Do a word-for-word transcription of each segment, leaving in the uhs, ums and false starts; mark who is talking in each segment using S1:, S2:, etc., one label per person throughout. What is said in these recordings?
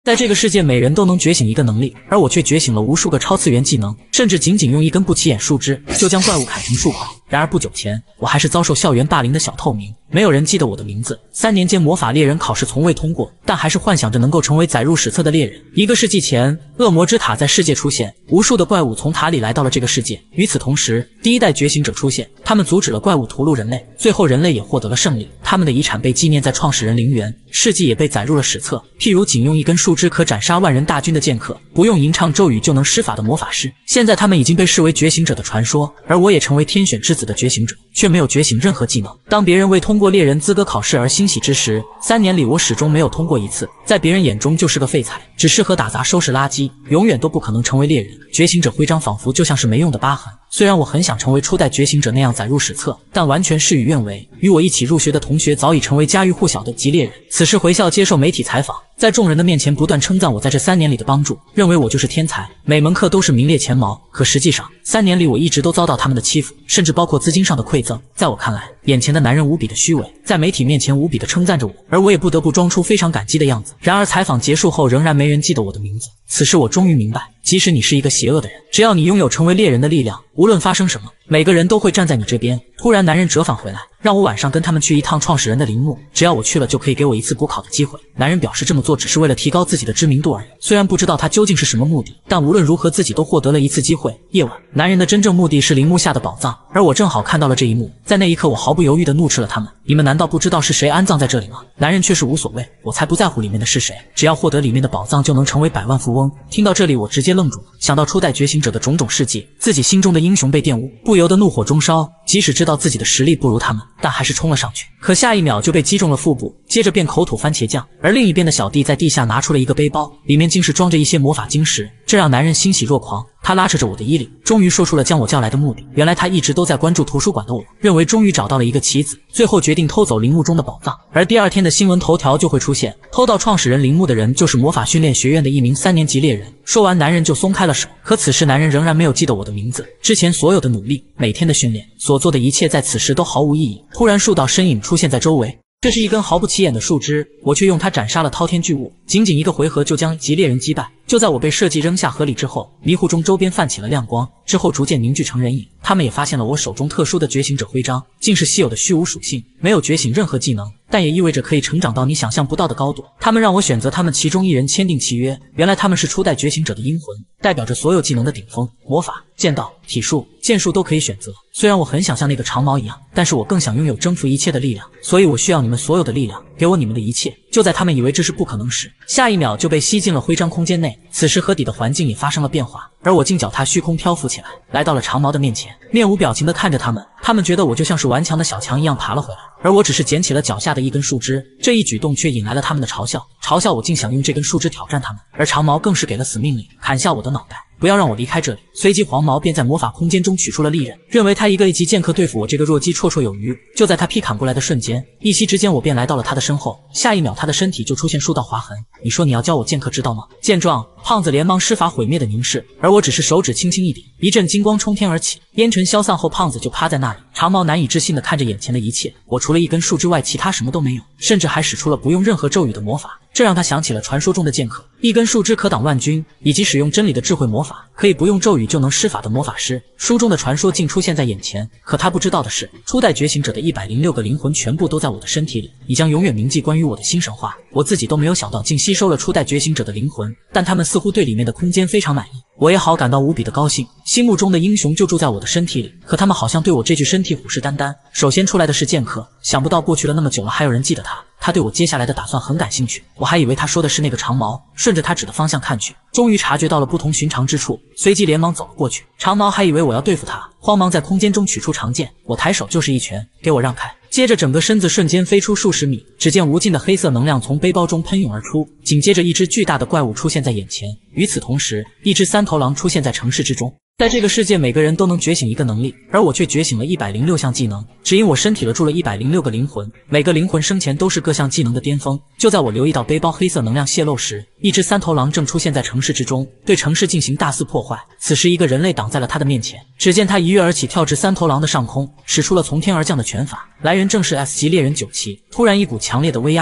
S1: 在这个世界，每人都能觉醒一个能力，而我却觉醒了无数个超次元技能，甚至仅仅用一根不起眼树枝就将怪物砍成数块。然而不久前，我还是遭受校园霸凌的小透明，没有人记得我的名字。三年间魔法猎人考试从未通过，但还是幻想着能够成为载入史册的猎人。一个世纪前，恶魔之塔在世界出现，无数的怪物从塔里来到了这个世界。与此同时，第一代觉醒者出现，他们阻止了怪物屠戮人类，最后人类也获得了胜利。他们的遗产被纪念在创始人陵园，事迹也被载入了史册。譬如仅用一根树枝可斩杀万人大军的剑客，不用吟唱咒语就能施法的魔法师，现在他们已经被视为觉醒者的传说，而我也成为天选之子的觉醒者，却没有觉醒任何技能。当别人为通过猎人资格考试而欣喜之时，三年里我始终没有通过一次，在别人眼中就是个废材，只适合打杂收拾垃圾，永远都不可能成为猎人。觉醒者徽章仿佛就像是没用的疤痕，虽然我很想成为初代觉醒者那样载入史册，但完全事与愿违。与我一起入学的同学早已成为家喻户晓的极猎人，此时回校接受媒体采访，在众人的面前不断称赞我在这三年里的帮助，认为我就是天才，每门课都是名列前茅。可实际上，三年里我一直都遭到他们的欺负，甚至包括资金上的馈赠。在我看来，眼前的男人无比的虚伪，在媒体面前无比的称赞着我，而我也不得不装出非常感激的样子。然而采访结束后，仍然没人记得我的名字。此时我终于明白，即使你是一个邪恶的人，只要你拥有成为猎人的力量，无论发生什么，每个人都会站在你这边。突然男人折返回来，让我晚上跟他们去一趟创始人的陵墓，只要我去了就可以给我一次补考的机会。男人表示这么做只是为了提高自己的知名度而已，虽然不知道他究竟是什么目的，但无论如何自己都获得了一次机会。夜晚，男人的真正目的是陵墓下的宝藏，而我正好看到了这一幕。在那一刻，我毫不犹豫地怒斥了他们，你们难道不知道是谁安葬在这里吗？男人却是无所谓，我才不在乎里面的是谁，只要获得里面的宝藏就能成为百万富翁。听到这里，我直接愣住了，想到初代觉醒者的种种事迹，自己心中的英雄被玷污，不由得怒火中烧。即使知道自己的实力不如他们，但还是冲了上去，可下一秒就被击中了腹部，接着便口吐番茄酱。而另一边的小弟在地下拿出了一个背包，里面竟是装着一些魔法晶石，这让男人欣喜若狂。他拉扯着我的衣领，终于说出了将我叫来的目的。原来他一直都在关注图书馆的我，认为终于找到了一个棋子，最后决定偷走陵墓中的宝藏。而第二天的新闻头条就会出现，偷到创始人陵墓的人就是魔法训练学院的一名三年级猎人。说完，男人就松开了手，可此时男人仍然没有记得我的名字。之前所有的努力，每天的训练，所做的一切，在此时都毫无意义。突然数道身影出现在周围，这是一根毫不起眼的树枝，我却用它斩杀了滔天巨物，仅仅一个回合就将极猎人击败。就在我被设计扔下河里之后，迷糊中周边泛起了亮光，之后逐渐凝聚成人影。他们也发现了我手中特殊的觉醒者徽章，竟是稀有的虚无属性，没有觉醒任何技能，但也意味着可以成长到你想象不到的高度。他们让我选择他们其中一人签订契约，原来他们是初代觉醒者的阴魂，代表着所有技能的顶峰，魔法、剑道、体术、剑术都可以选择。虽然我很想像那个长毛一样，但是我更想拥有征服一切的力量，所以我需要你们所有的力量，给我你们的一切。就在他们以为这是不可能时，下一秒就被吸进了徽章空间内。此时河底的环境也发生了变化，而我竟脚踏虚空漂浮起来，来到了长毛的面前，面无表情地看着他们。他们觉得我就像是顽强的小强一样爬了回来，而我只是捡起了脚下的一根树枝，这一举动却引来了他们的嘲笑，嘲笑我竟想用这根树枝挑战他们。而长毛更是给了死命令，砍下我的脑袋，不要让我离开这里。随即黄毛便在魔法空间中取出了利刃，认为他一个一级剑客对付我这个弱鸡绰绰有余。就在他劈砍过来的瞬间，一息之间我便来到了他的身后，下一秒他的身体就出现数道划痕。你说你要教我剑客之道吗？见状，胖子连忙施法毁灭的凝视，而我只是手指轻轻一点，一阵金光冲天而起，烟尘消散后，胖子就趴在那里。长毛难以置信地看着眼前的一切，我除了一根树之外，其他什么都没有，甚至还使出了不用任何咒语的魔法。这让他想起了传说中的剑客，一根树枝可挡万军，以及使用真理的智慧魔法，可以不用咒语就能施法的魔法师。书中的传说竟出现在眼前，可他不知道的是，初代觉醒者的一百零六个灵魂全部都在我的身体里，你将永远铭记关于我的新神话。我自己都没有想到，竟吸收了初代觉醒者的灵魂，但他们似乎对里面的空间非常满意。我也好感到无比的高兴，心目中的英雄就住在我的身体里，可他们好像对我这具身体虎视眈眈。首先出来的是剑客，想不到过去了那么久了，还有人记得他。他对我接下来的打算很感兴趣，我还以为他说的是那个长毛，顺着他指的方向看去，终于察觉到了不同寻常之处，随即连忙走了过去。长毛还以为我要对付他，慌忙在空间中取出长剑，我抬手就是一拳，给我让开。接着整个身子瞬间飞出数十米，只见无尽的黑色能量从背包中喷涌而出，紧接着一只巨大的怪物出现在眼前。与此同时，一只三头狼出现在城市之中。在这个世界，每个人都能觉醒一个能力，而我却觉醒了一百零六项技能，只因我身体了住了一百零六个灵魂，每个灵魂生前都是各项技能的巅峰。就在我留意到背包黑色能量泄露时，一只三头狼正出现在城市之中，对城市进行大肆破坏。此时一个人类挡在了他的面前，只见他一跃而起，跳至三头狼的上空，使出了从天而降的拳法。来人正是 S 级猎人九奇。突然一股强烈的威压传来，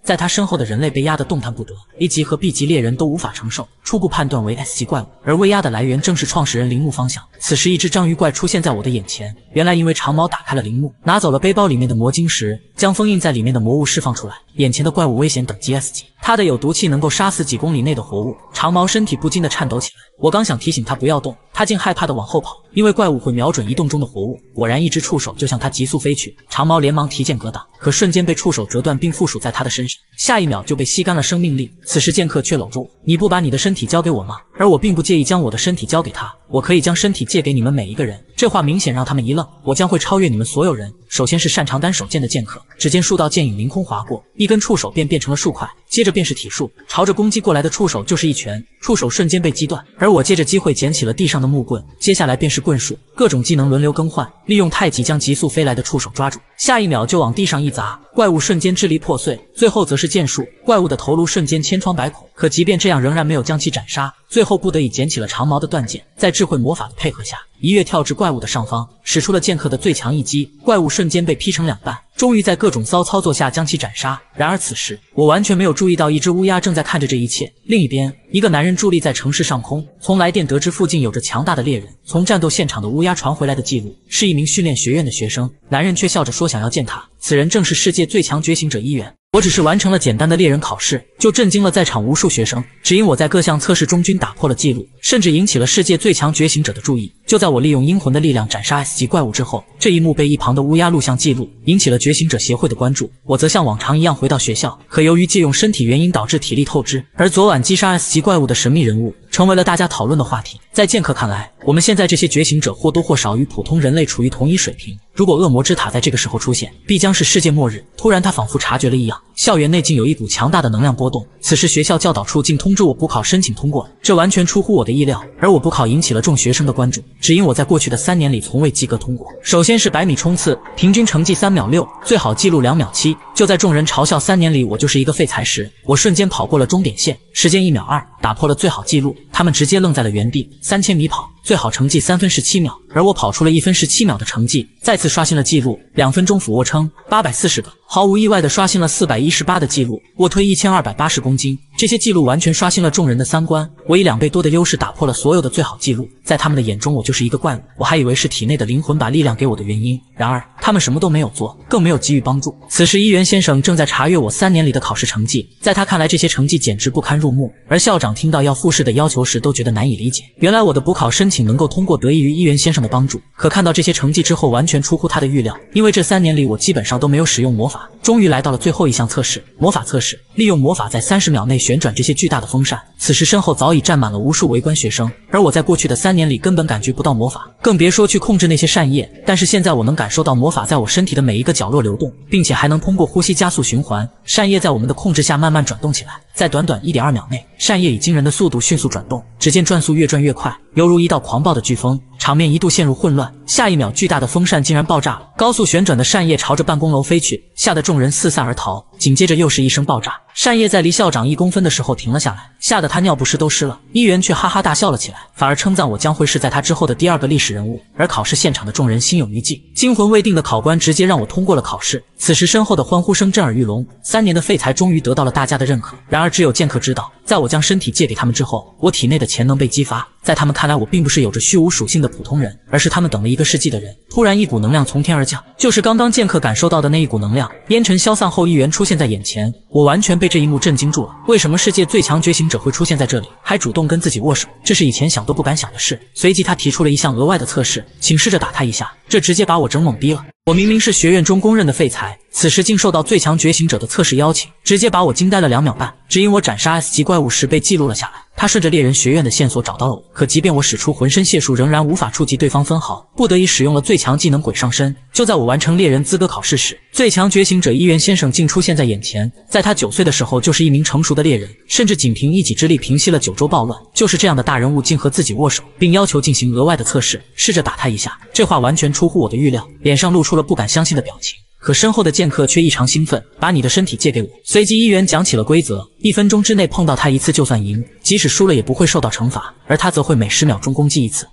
S1: 在他身后的人类被压得动弹不得 ，A 级和 B 级猎人都无法承受，初步判断为 S 级怪物，而威压的来源正是创始人铃木方向。此时，一只章鱼怪出现在我的眼前，原来因为长毛打开了铃木，拿走了背包里面的魔晶石，将封印在里面的魔物释放出来。眼前的怪物危险等级 S 级，它的有毒气能够杀死几公里内的活物。长毛身体不禁地颤抖起来，我刚想提醒他不要动，他竟害怕地往后跑，因为怪物会瞄准移动中的活物。果然，一只触手就向他急速飞去，长毛连忙提剑格挡，可瞬间被触手折断并附属在他的身上，下一秒就被吸干了生命力。此时剑客却搂着我，你不把你的身体交给我吗？而我并不介意将我的身体交给他，我可以将身体借给你们每一个人。这话明显让他们一愣，我将会超越你们所有人。首先是擅长单手剑的剑客，只见数道剑影凌空划过，一根触手便变成了数块，接着便是体术，朝着攻击过来的触手就是一拳，触手瞬间被击断，而我借着机会捡起了地上的木棍，接下来便是棍术，各种技能轮流更换，利用太极将急速飞来的触手抓住，下一秒就往地上一砸，怪物瞬间支离破碎。最后则是剑术，怪物的头颅瞬间千疮百孔，可即便这样仍然没有将其斩杀，最后不得已捡起了长毛的断剑，在智慧魔法的配合下，一跃跳至怪物的上方，使出了剑客的最强一击，怪物瞬间被劈成两半，终于在各种骚操作下将其斩杀。然而此时我完全没有注意到一只乌鸦正在看着这一切。另一边，一个男人伫立在城市上空，从来电得知附近有着强大的猎人，从战斗现场的乌鸦传回来的记录，是一名训练学院的学生。男人却笑着说想要见他，此人正是世界最强觉醒者一元。我只是完成了简单的猎人考试，就震惊了在场无数学生，只因我在各项测试中均打破了记录，甚至引起了世界最强觉醒者的注意。就在我利用阴魂的力量斩杀 S 级怪物之后，这一幕被一旁的乌鸦录像记录，引起了觉醒者协会的关注。我则像往常一样回到学校，可由于借用身体原因导致体力透支，而昨晚击杀 S 级怪物的神秘人物成为了大家讨论的话题。在剑客看来，我们现在这些觉醒者或多或少与普通人类处于同一水平，如果恶魔之塔在这个时候出现，必将是世界末日。突然他仿佛察觉了异样，校园内竟有一股强大的能量波动，此时学校教导处竟通知我补考申请通过了，这完全出乎我的意料。而我补考引起了众学生的关注，只因我在过去的三年里从未及格通过。首先是百米冲刺，平均成绩三秒六，最好记录两秒七。就在众人嘲笑三年里我就是一个废材时，我瞬间跑过了终点线，时间一秒二，打破了最好记录。他们直接愣在了原地。三千米跑，最好成绩三分十七秒，而我跑出了一分十七秒的成绩，再次刷新了记录。两分钟俯卧撑八百四十个，毫无意外的刷新了四百一十八的记录。卧推一千二百八十公斤，这些记录完全刷新了众人的三观。我以两倍多的优势打破了所有的最好记录，在他们的眼中我就是一个怪物，我还以为是体内的灵魂把力量给我的原因。然而他们什么都没有做，更没有给予帮助。此时伊原先生正在查阅我三年里的考试成绩，在他看来这些成绩简直不堪入目，而校长听到要复试的要求时都觉得难以理解。原来我的补考申请能够通过得益于伊原先生的帮助，可看到这些成绩之后完全出乎他的预料，因为这三年里我基本上都没有使用魔法。终于来到了最后一项测试，魔法测试，利用魔法在三十秒内旋转这些巨大的风扇。此时身后早已站满了无数围观学生，而我在过去的三年里根本感觉不到魔法，更别说去控制那些扇叶。但是现在我能感受到魔法在我身体的每一个角落流动，并且还能通过呼吸加速循环，扇叶在我们的控制下慢慢转动起来。在短短 一点二秒内，扇叶以惊人的速度迅速转动，只见转速越转越快，犹如一道狂暴的飓风，场面一度陷入混乱。下一秒，巨大的风扇竟然爆炸了，高速旋转的扇叶朝着办公楼飞去，吓得众人四散而逃。紧接着又是一声爆炸，扇叶在离校长一公分的时候停了下来，吓得他尿不湿都湿了。伊原却哈哈大笑了起来，反而称赞我将会是在他之后的第二个历史人物。而考试现场的众人心有余悸，惊魂未定的考官直接让我通过了考试。此时身后的欢呼声震耳欲聋，三年的废材终于得到了大家的认可。然而只有剑客知道，在我将身体借给他们之后，我体内的潜能被激发，在他们看来我并不是有着虚无属性的普通人，而是他们等了一个世纪的人。突然一股能量从天而降，就是刚刚剑客感受到的那一股能量。烟尘消散后，一元出现在眼前，我完全被这一幕震惊住了。为什么世界最强觉醒者会出现在这里，还主动跟自己握手？这是以前想都不敢想的事。随即他提出了一项额外的测试，请试着打他一下，这直接把我整懵逼了。我明明是学院中公认的废材，此时竟受到最强觉醒者的测试邀请，直接把我惊呆了两秒半。只因我斩杀 S 级怪物时被记录了下来，他顺着猎人学院的线索找到了我，可即便我使出浑身解数，仍然无法触及对方分毫，不得已使用了最强技能鬼上身。就在我完成猎人资格考试时，最强觉醒者伊原先生竟出现在眼前。在他九岁的时候就是一名成熟的猎人，甚至仅凭一己之力平息了九州暴乱。就是这样的大人物竟和自己握手，并要求进行额外的测试，试着打他一下。这话完全出乎我的预料，脸上露出了不敢相信的表情。可身后的剑客却异常兴奋，把你的身体借给我。随即伊原讲起了规则，一分钟之内碰到他一次就算赢，即使输了也不会受到惩罚，而他则会每十秒钟攻击一次。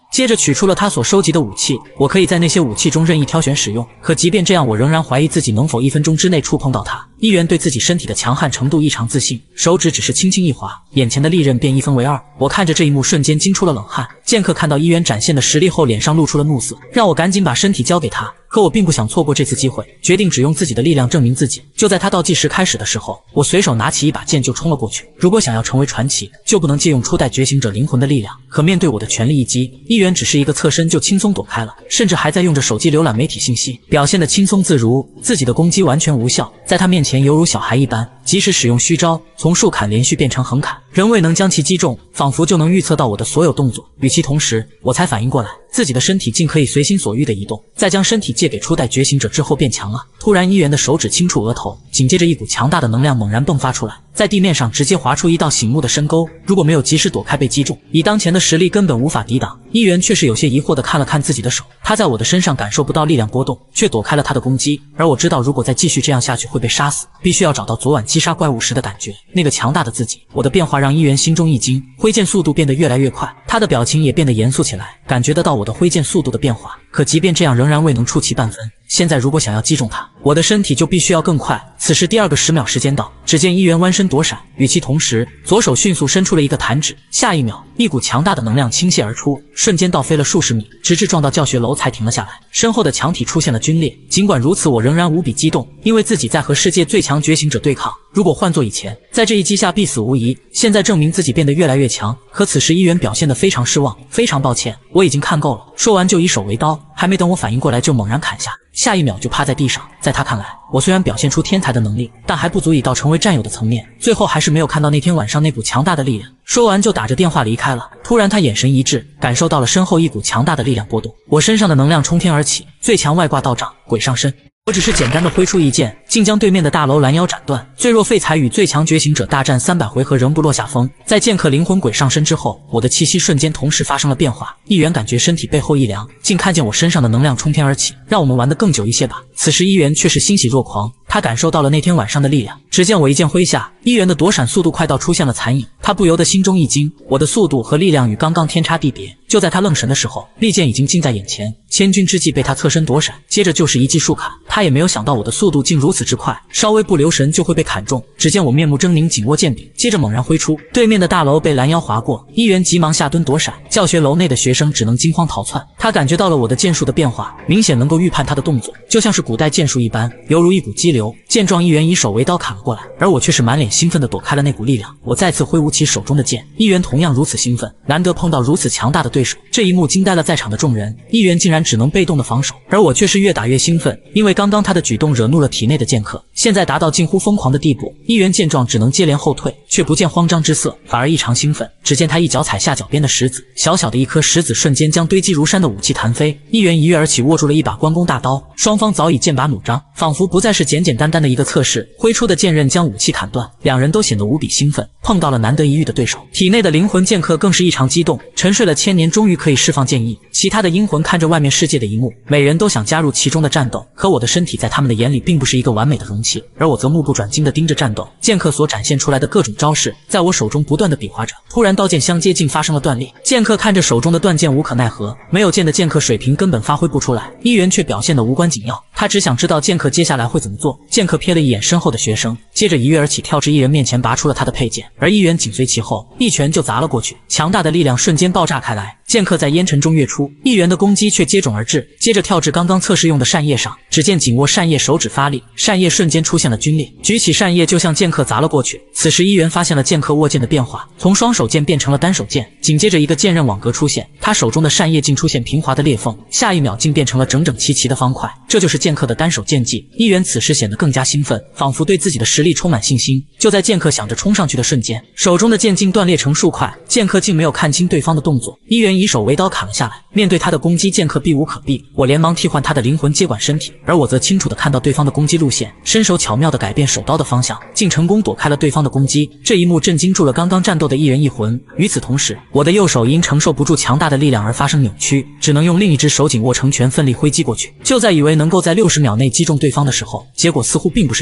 S1: 接着取出了他所收集的武器，我可以在那些武器中任意挑选使用。可即便这样，我仍然怀疑自己能否一分钟之内触碰到它。伊原对自己身体的强悍程度异常自信，手指只是轻轻一划，眼前的利刃便一分为二。我看着这一幕，瞬间惊出了冷汗。剑客看到伊原展现的实力后，脸上露出了怒色，让我赶紧把身体交给他。可我并不想错过这次机会，决定只用自己的力量证明自己。就在他倒计时开始的时候，我随手拿起一把剑就冲了过去。如果想要成为传奇，就不能借用初代觉醒者灵魂的力量。可面对我的全力一击，伊原只是一个侧身就轻松躲开了，甚至还在用着手机浏览媒体信息，表现得轻松自如。自己的攻击完全无效，在他面前犹如小孩一般，即使使用虚招，从竖砍连续变成横砍，仍未能将其击中，仿佛就能预测到我的所有动作。与其同时，我才反应过来，自己的身体竟可以随心所欲地移动。在将身体借给初代觉醒者之后变强了。突然，伊原的手指轻触额头，紧接着一股强大的能量猛然迸发出来，在地面上直接划出一道醒目的深沟。如果没有及时躲开被击中，以当前的实力根本无法抵挡。伊原却是有些疑惑地看了看自己的手，他在我的身上感受不到力量波动，却躲开了他的攻击。而我知道，如果再继续这样下去会被杀死，必须要找到昨晚击杀怪物时的感觉，那个强大的自己。我的变化让伊原心中一惊，挥剑速度变得越来越快，他的表情也变得严肃起来，感觉得到我的挥剑速度的变化。可即便这样，仍然未能触其半分。现在如果想要击中他，我的身体就必须要更快。此时第二个十秒时间到，只见伊原弯身躲闪，与其同时，左手迅速伸出了一个弹指，下一秒，一股强大的能量倾泻而出，瞬间倒飞了数十米，直至撞到教学楼才停了下来。身后的墙体出现了皲裂，尽管如此，我仍然无比激动，因为自己在和世界最强觉醒者对抗。如果换作以前，在这一击下必死无疑。现在证明自己变得越来越强。可此时伊原表现得非常失望，非常抱歉，我已经看够了。说完就以手为刀，还没等我反应过来就猛然砍下，下一秒就趴在地上。在他看来，我虽然表现出天才的能力，但还不足以到成为战友的层面，最后还是没有看到那天晚上那股强大的力量。说完就打着电话离开了。突然他眼神一致，感受到了身后一股强大的力量波动，我身上的能量冲天而起，最强外挂道长鬼上身。我只是简单的挥出一剑，竟将对面的大楼拦腰斩断。最弱废材与最强觉醒者大战三百回合仍不落下风。在剑客灵魂鬼上身之后，我的气息瞬间同时发生了变化。一元感觉身体背后一凉，竟看见我身上的能量冲天而起，让我们玩得更久一些吧。此时一元却是欣喜若狂，他感受到了那天晚上的力量。只见我一剑挥下，一元的躲闪速度快到出现了残影，他不由得心中一惊，我的速度和力量与刚刚天差地别。就在他愣神的时候，利剑已经近在眼前，千钧之际被他侧身躲闪，接着就是一记竖砍。他也没有想到我的速度竟如此之快，稍微不留神就会被砍中。只见我面目狰狞，紧握剑柄，接着猛然挥出，对面的大楼被拦腰划过，一元急忙下蹲躲闪，教学楼内的学生只能惊慌逃窜。他感觉到了我的剑术的变化，明显能够预判他的动作，就像是古代剑术一般，犹如一股激流。见状，一元以手为刀砍了过来，而我却是满脸兴奋地躲开了那股力量。我再次挥舞起手中的剑，一元同样如此兴奋，难得碰到如此强大的对手。这一幕惊呆了在场的众人，一元竟然只能被动的防守，而我却是越打越兴奋，因为刚刚他的举动惹怒了体内的剑客，现在达到近乎疯狂的地步。一元见状只能接连后退，却不见慌张之色，反而异常兴奋。只见他一脚踩下脚边的石子，小小的一颗石子瞬间将堆积如山的武器弹飞。一元一跃而起，握住了一把关公大刀，双方早已剑拔弩张，仿佛不再是简简单单的一个测试，挥出的剑刃将武器砍断，两人都显得无比兴奋，碰到了难得一遇的对手。体内的灵魂剑客更是异常激动，沉睡了千年终于可以释放剑意。其他的阴魂看着外面世界的一幕，每人都想加入其中的战斗，可我的身体在他们的眼里并不是一个完美的容器，而我则目不转睛地盯着战斗。剑客所展现出来的各种招式在我手中不断地比划着，突然刀剑相接，竟发生了断裂。剑客看着手中的断剑无可奈何，没有剑的剑客水平根本发挥不出来。一元却表现得无关紧要，他只想知道剑客接下来会怎么做。剑客瞥了一眼身后的学生，接着一跃而起，跳至一人面前拔出了他的佩剑，而一元紧随其后，一拳就砸了过去，强大的力量瞬间爆炸开来。剑客在烟尘中跃出，一元的攻击却接踵而至，接着跳至刚刚测试用的扇叶上，只见紧握扇叶手指发力，扇叶瞬间出现了皲裂，举起扇叶就向剑客砸了过去。此时一元发现了剑客握剑的变化，从双手剑变成了单手剑，紧接着一个剑刃网格出现，他手中的扇叶竟出现平滑的裂缝，下一秒竟变成了整整齐齐的方块，这就是剑客的单手剑技。一元此时显得更加兴奋，仿佛对自己的实力充满信心。就在剑客想着冲上去的瞬间，手中的剑竟断裂成数块，剑客竟没有看清对方的动作，一元以手为刀砍了下来。面对他的攻击，剑客避无可避，我连忙替换他的灵魂接管身体，而我则清楚地看到对方的攻击路线，伸手巧妙地改变手刀的方向，竟成功躲开了对方的攻击。这一幕震惊住了刚刚战斗的一人一魂。与此同时，我的右手因承受不住强大的力量而发生扭曲，只能用另一只手紧握成拳，奋力挥击过去。就在以为能够在六十秒内击中对方的时候，结果似乎并不是这样。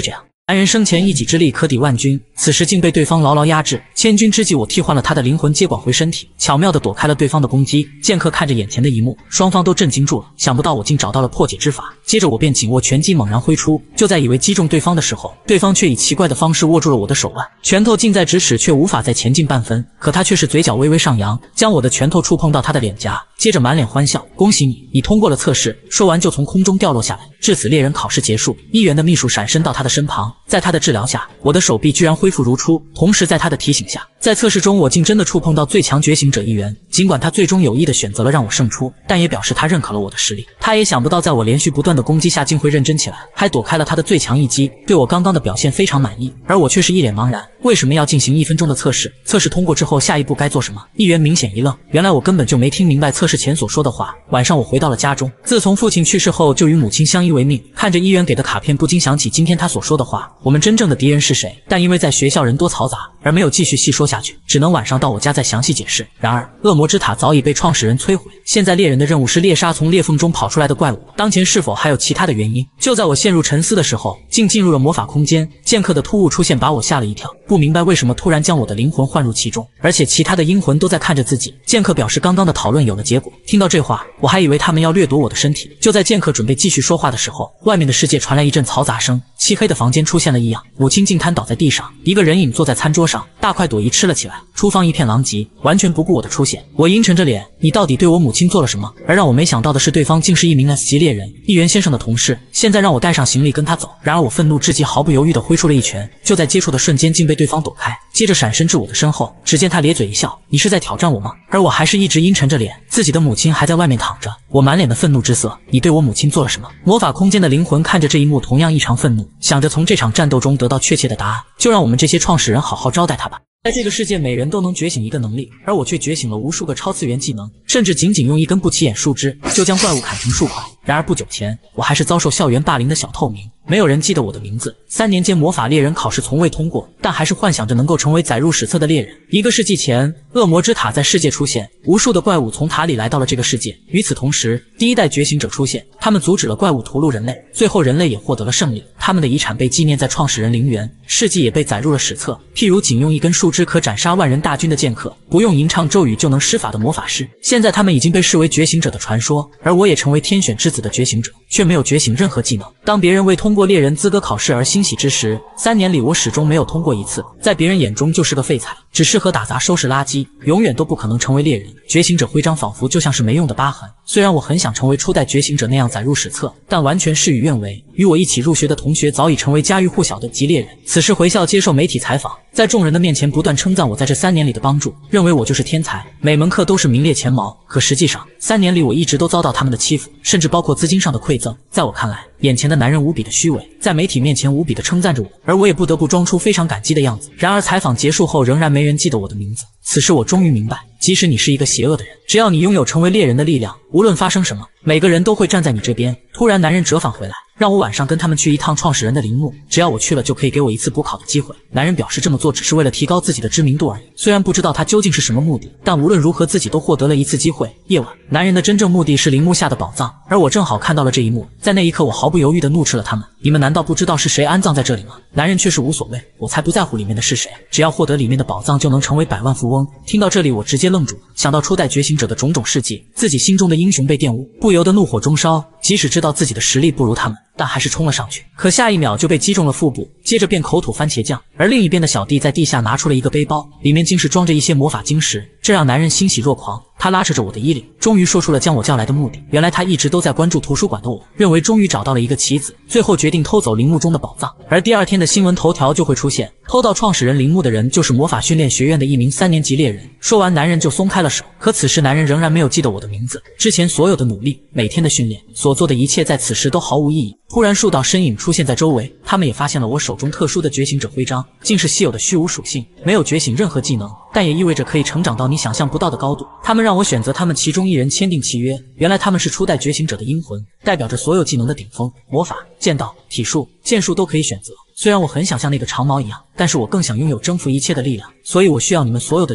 S1: 男人生前一己之力可抵万军，此时竟被对方牢牢压制。千钧之际，我替换了他的灵魂接管回身体，巧妙地躲开了对方的攻击。剑客看着眼前的一幕，双方都震惊住了。想不到我竟找到了破解之法。接着我便紧握拳击猛然挥出，就在以为击中对方的时候，对方却以奇怪的方式握住了我的手腕，拳头近在咫尺，却无法再前进半分。可他却是嘴角微微上扬，将我的拳头触碰到他的脸颊，接着满脸欢笑：“恭喜你，你通过了测试。”说完就从空中掉落下来。至此，猎人考试结束。一元的秘书闪身到他的身旁，在他的治疗下，我的手臂居然恢复如初。同时在他的提醒下，在测试中我竟真的触碰到最强觉醒者一元。尽管他最终有意的选择了让我胜出，但也表示他认可了我的实力。他也想不到在我连续不断的攻击下竟会认真起来，还躲开了他的最强一击，对我刚刚的表现非常满意。而我却是一脸茫然，为什么要进行一分钟的测试？测试通过之后下一步该做什么？一元明显一愣，原来我根本就没听明白测试前所说的话。晚上我回到了家中，自从父亲去世后就与母亲相依为命，看着一元给的卡片，不禁想起今天他所说的话：我们真正的敌人是谁？但因为在学校人多嘈杂，而没有继续细说下去，只能晚上到我家再详细解释。然而恶魔之塔早已被创始人摧毁，现在猎人的任务是猎杀从裂缝中跑出来的怪物，当前是否还有其他的原因？就在我陷入沉思的时候，竟进入了魔法空间。剑客的突兀出现把我吓了一跳，不明白为什么突然将我的灵魂换入其中，而且其他的阴魂都在看着自己。剑客表示刚刚的讨论有了结果。听到这话，我还以为他们要掠夺我的身体。就在剑客准备继续说话的时候，外面的世界传来一阵嘈杂声，漆黑的房间出现了异样，母亲竟瘫倒在地上，一个人影坐在餐桌上，大快朵颐吃了起来。厨房一片狼藉，完全不顾我的出现。我阴沉着脸，你到底对我母亲做了什么？而让我没想到的是，对方竟是一名 S 级猎人，议员先生的同事，现在让我带上行李跟他走。然而我愤怒至极，毫不犹豫地挥出了一拳，就在接触的瞬间竟被对方躲开，接着闪身至我的身后。只见他咧嘴一笑：你是在挑战我吗？而我还是一直阴沉着脸，自己的母亲还在外面躺着，我满脸的愤怒之色。你对我母亲做了什么？魔法空间的灵魂看着这一幕，同样异常愤怒，想着从这场战斗中得到确切的答案，就让我们这些创始人好好招待他吧。在这个世界，每人都能觉醒一个能力，而我却觉醒了无数个超次元技能，甚至仅仅用一根不起眼树枝，就将怪物砍成数块。然而不久前，我还是遭受校园霸凌的小透明，没有人记得我的名字。三年间魔法猎人考试从未通过，但还是幻想着能够成为载入史册的猎人。一个世纪前，恶魔之塔在世界出现，无数的怪物从塔里来到了这个世界。与此同时，第一代觉醒者出现，他们阻止了怪物屠戮人类，最后人类也获得了胜利。他们的遗产被纪念在创始人陵园，事迹也被载入了史册。譬如仅用一根树枝可斩杀万人大军的剑客，不用吟唱咒语就能施法的魔法师，现在他们已经被视为觉醒者的传说。而我也成为天选之子的觉醒者，却没有觉醒任何技能。当别人为通过猎人资格考试而欣喜之时，三年里我始终没有通过一次，在别人眼中就是个废材，只适合打杂收拾垃圾，永远都不可能成为猎人。觉醒者徽章仿佛就像是没用的疤痕，虽然我很想成为初代觉醒者那样载入史册，但完全事与愿违。与我一起入学的同学早已成为家喻户晓的极猎人，此时回校接受媒体采访，在众人的面前不断称赞我在这三年里的帮助，认为我就是天才，每门课都是名列前茅。可实际上，三年里我一直都遭到他们的欺负，甚至包括资金上的馈赠。在我看来，眼前的男人无比的虚伪，在媒体面前无比的称赞着我，而我也不得不装出非常感激的样子。然而采访结束后，仍然没人记得我的名字。此时我终于明白，即使你是一个邪恶的人，只要你拥有成为猎人的力量，无论发生什么，每个人都会站在你这边。突然男人折返回来，让我晚上跟他们去一趟创始人的陵墓，只要我去了就可以给我一次补考的机会。男人表示这么做只是为了提高自己的知名度而已，虽然不知道他究竟是什么目的，但无论如何自己都获得了一次机会。夜晚，男人的真正目的是陵墓下的宝藏，而我正好看到了这一幕，在那一刻我毫不犹豫地怒斥了他们：你们难道不知道是谁安葬在这里吗？男人却是无所谓，我才不在乎里面的是谁，只要获得里面的宝藏就能成为百万富翁。听到这里我直接愣住，想到初代觉醒者的种种事迹，自己心中的英雄被玷污，不由得怒火中烧，即使知道自己的实力不如他们，但还是冲了上去，可下一秒就被击中了腹部，接着便口吐番茄酱。而另一边的小弟在地下拿出了一个背包，里面竟是装着一些魔法晶石，这让男人欣喜若狂。他拉扯着我的衣领，终于说出了将我叫来的目的。原来他一直都在关注图书馆的我，认为终于找到了一个棋子，最后决定偷走陵墓中的宝藏。而第二天的新闻头条就会出现，偷到创始人陵墓的人就是魔法训练学院的一名三年级猎人。说完，男人就松开了手。可此时男人仍然没有记得我的名字，之前所有的努力，每天的训练，所做的一切，在此时都毫无意义。突然数道身影出现在周围，他们也发现了我手中特殊的觉醒者徽章，竟是稀有的虚无属性，没有觉醒任何技能，但也意味着可以成长到你想象不到的高度。他们让我选择他们其中一人签订契约，原来他们是初代觉醒者的阴魂，代表着所有技能的顶峰，魔法、剑道、体术、剑术都可以选择。虽然我很想像那个长毛一样，但是我更想拥有征服一切的力量，所以我需要你们所有的力量。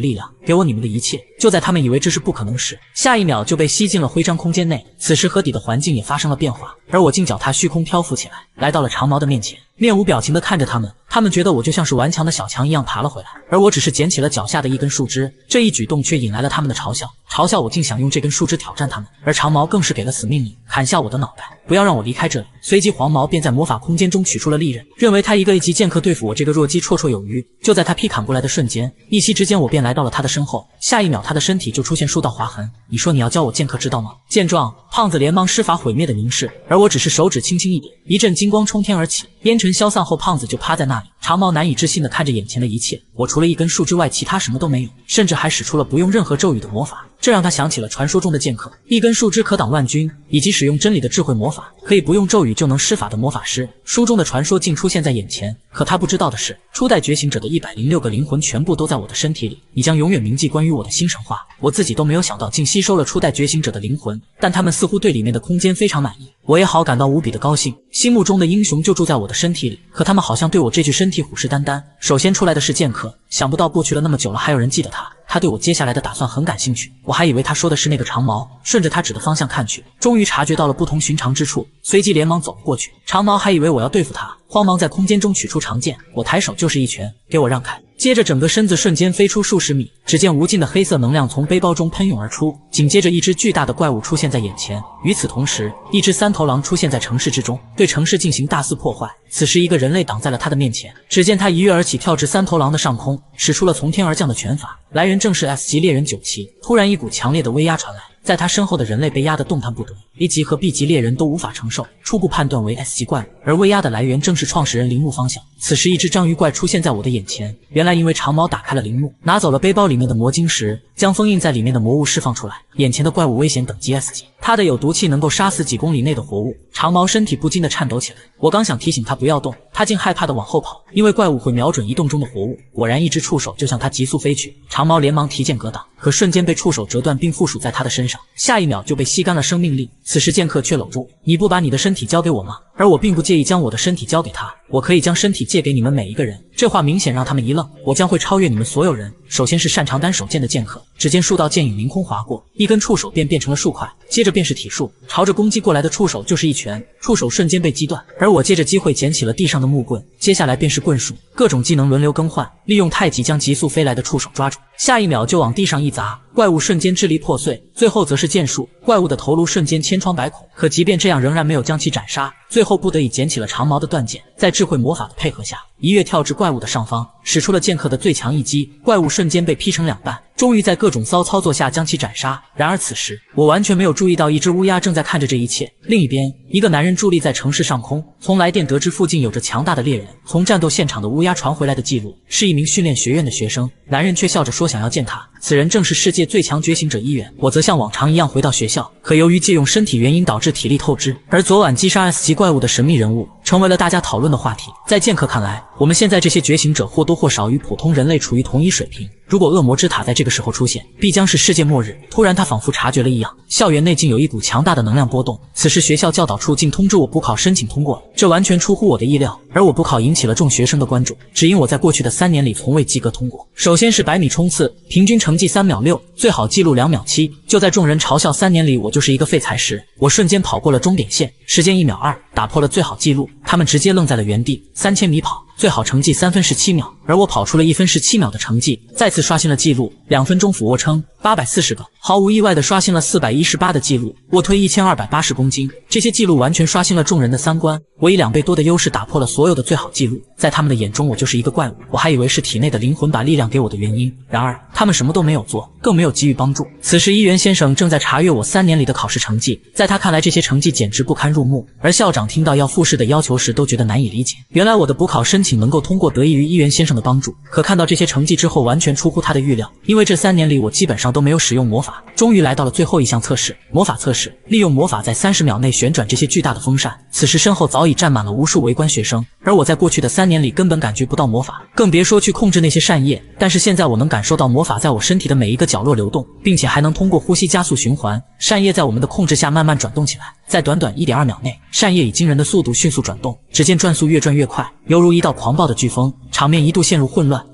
S1: 给我你们的一切。就在他们以为这是不可能时，下一秒就被吸进了徽章空间内。此时河底的环境也发生了变化，而我竟脚踏虚空漂浮起来，来到了长毛的面前，面无表情地看着他们。他们觉得我就像是顽强的小强一样爬了回来，而我只是捡起了脚下的一根树枝。这一举动却引来了他们的嘲笑，嘲笑我竟想用这根树枝挑战他们。而长毛更是给了死命令，砍下我的脑袋，不要让我离开这里。随即黄毛便在魔法空间中取出了利刃，认为他一个一级剑客对付我这个弱鸡绰绰有余。就在他劈砍过来的瞬间，一息之间我便来到了他的身后，下一秒他的身体就出现数道划痕。你说你要教我剑客之道吗？见状，胖子连忙施法毁灭的凝视，而我只是手指轻轻一点，一阵金光冲天而起，烟尘消散后，胖子就趴在那里。长毛难以置信地看着眼前的一切，我除了一根树之外，其他什么都没有，甚至还使出了不用任何咒语的魔法。这让他想起了传说中的剑客，一根树枝可挡万军，以及使用真理的智慧魔法，可以不用咒语就能施法的魔法师。书中的传说竟出现在眼前，可他不知道的是，初代觉醒者的一百零六个灵魂全部都在我的身体里。你将永远铭记关于我的新神话。我自己都没有想到，竟吸收了初代觉醒者的灵魂，但他们似乎对里面的空间非常满意。我也好感到无比的高兴，心目中的英雄就住在我的身体里，可他们好像对我这具身体虎视眈眈。首先出来的是剑客，想不到过去了那么久了，还有人记得他。他对我接下来的打算很感兴趣，我还以为他说的是那个长毛。顺着他指的方向看去，终于察觉到了不同寻常之处，随即连忙走了过去。长毛还以为我要对付他，慌忙在空间中取出长剑，我抬手就是一拳，给我让开。接着整个身子瞬间飞出数十米，只见无尽的黑色能量从背包中喷涌而出，紧接着一只巨大的怪物出现在眼前。与此同时，一只三头狼出现在城市之中，对城市进行大肆破坏。此时一个人类挡在了他的面前，只见他一跃而起，跳至三头狼的上空，使出了从天而降的拳法，来源正是 S 级猎人九旗。突然一股强烈的威压传来，在他身后的人类被压得动弹不得， A 级和 B 级猎人都无法承受，初步判断为 S 级怪物，而威压的来源正是创始人铃木方向。此时一只章鱼怪出现在我的眼前，原来因为长毛打开了铃木，拿走了背包里面的魔晶石，将封印在里面的魔物释放出来。眼前的怪物危险等级 S 级，它的有毒气能够杀死几公里内的活物。长毛身体不禁地颤抖起来，我刚想提醒他不要动，他竟害怕地往后跑，因为怪物会瞄准移动中的活物。果然一只触手就向他急速飞去，长毛连忙提剑格挡，可瞬间被触手折断并附属在他的身上，下一秒就被吸干了生命力。此时剑客却搂住，你不把你的身体交给我吗？而我并不介意将我的身体交给他，我可以将身体借给你们每一个人。这话明显让他们一愣，我将会超越你们所有人。首先是擅长单手剑的剑客，只见数道剑影凌空划过，一根触手便变成了数块，接着便是体术，朝着攻击过来的触手就是一拳，触手瞬间被击断，而我借着机会捡起了地上的木棍，接下来便是棍术，各种技能轮流更换，利用太极将急速飞来的触手抓住，下一秒就往地上一砸，怪物瞬间支离破碎。最后则是剑术，怪物的头颅瞬间千疮百孔，可即便这样仍然没有将其斩杀，最后不得已捡起了长毛的断剑，在智慧魔法的配合下，一跃跳至怪物的上方，使出了剑客的最强一击，怪物瞬间被劈成两半，终于在各种骚操作下将其斩杀。然而此时我完全没有注意到一只乌鸦正在看着这一切。另一边，一个男人伫立在城市上空，从来电得知附近有着强大的猎人，从战斗现场的乌鸦传回来的记录是一名训练学院的学生，男人却笑着说想要见他，此人正是世界最强觉醒者一员。我则像往常一样回到学校，可由于借用身体原因导致体力透支，而昨晚击杀 S 级怪物的神秘人物成为了大家讨论的话题。在剑客看来，我们现在这些觉醒者或多或少与普通人类处于同一水平，如果恶魔之塔在这个时候出现，必将是世界末日。突然他仿佛察觉了异样，校园内竟有一股强大的能量波动，此时学校教导处竟通知我补考申请通过了，这完全出乎我的意料。而我补考引起了众学生的关注，只因我在过去的三年里从未及格通过。首先是百米冲刺，平均成绩三秒六，最好记录两秒七。就在众人嘲笑三年里我就是一个废材时，我瞬间跑过了终点线，时间一秒二，打破了最好记录。他们直接愣在了原地。三千米跑，最好成绩三分十七秒，而我跑出了一分十七秒的成绩，再次刷新了记录。两分钟俯卧撑八百四十个，毫无意外的刷新了四百一十八的记录。卧推一千二百八十公斤，这些记录完全刷新了众人的三观。我以两倍多的优势打破了所有的最好记录，在他们的眼中我就是一个怪物，我还以为是体内的灵魂把力量给我的原因。然而他们什么都没有做，更没有给予帮助。此时伊原先生正在查阅我三年里的考试成绩，在他看来这些成绩简直不堪入目，而校长听到要复试的要求时都觉得难以理解。原来我的补考申请能够通过得益于伊原先生的帮助，可看到这些成绩之后完全出乎他的预料，因为这三年里我基本上都没有使用魔法。终于来到了最后一项测试，魔法测试，利用魔法在三十秒内旋转这些巨大的风扇。此时身后早已站满了无数围观学生，而我在过去的三年里根本感觉不到魔法，更别说去控制那些扇叶。但是现在我能感受到魔法在我身体的每一个角落流动，并且还能通过呼吸加速循环，扇叶在我们的控制下慢慢转动起来。在短短 一点二秒内，扇叶以惊人的速度迅速转动，只见转速越转越快，犹如一道狂暴的飓风，场面一度陷入混乱。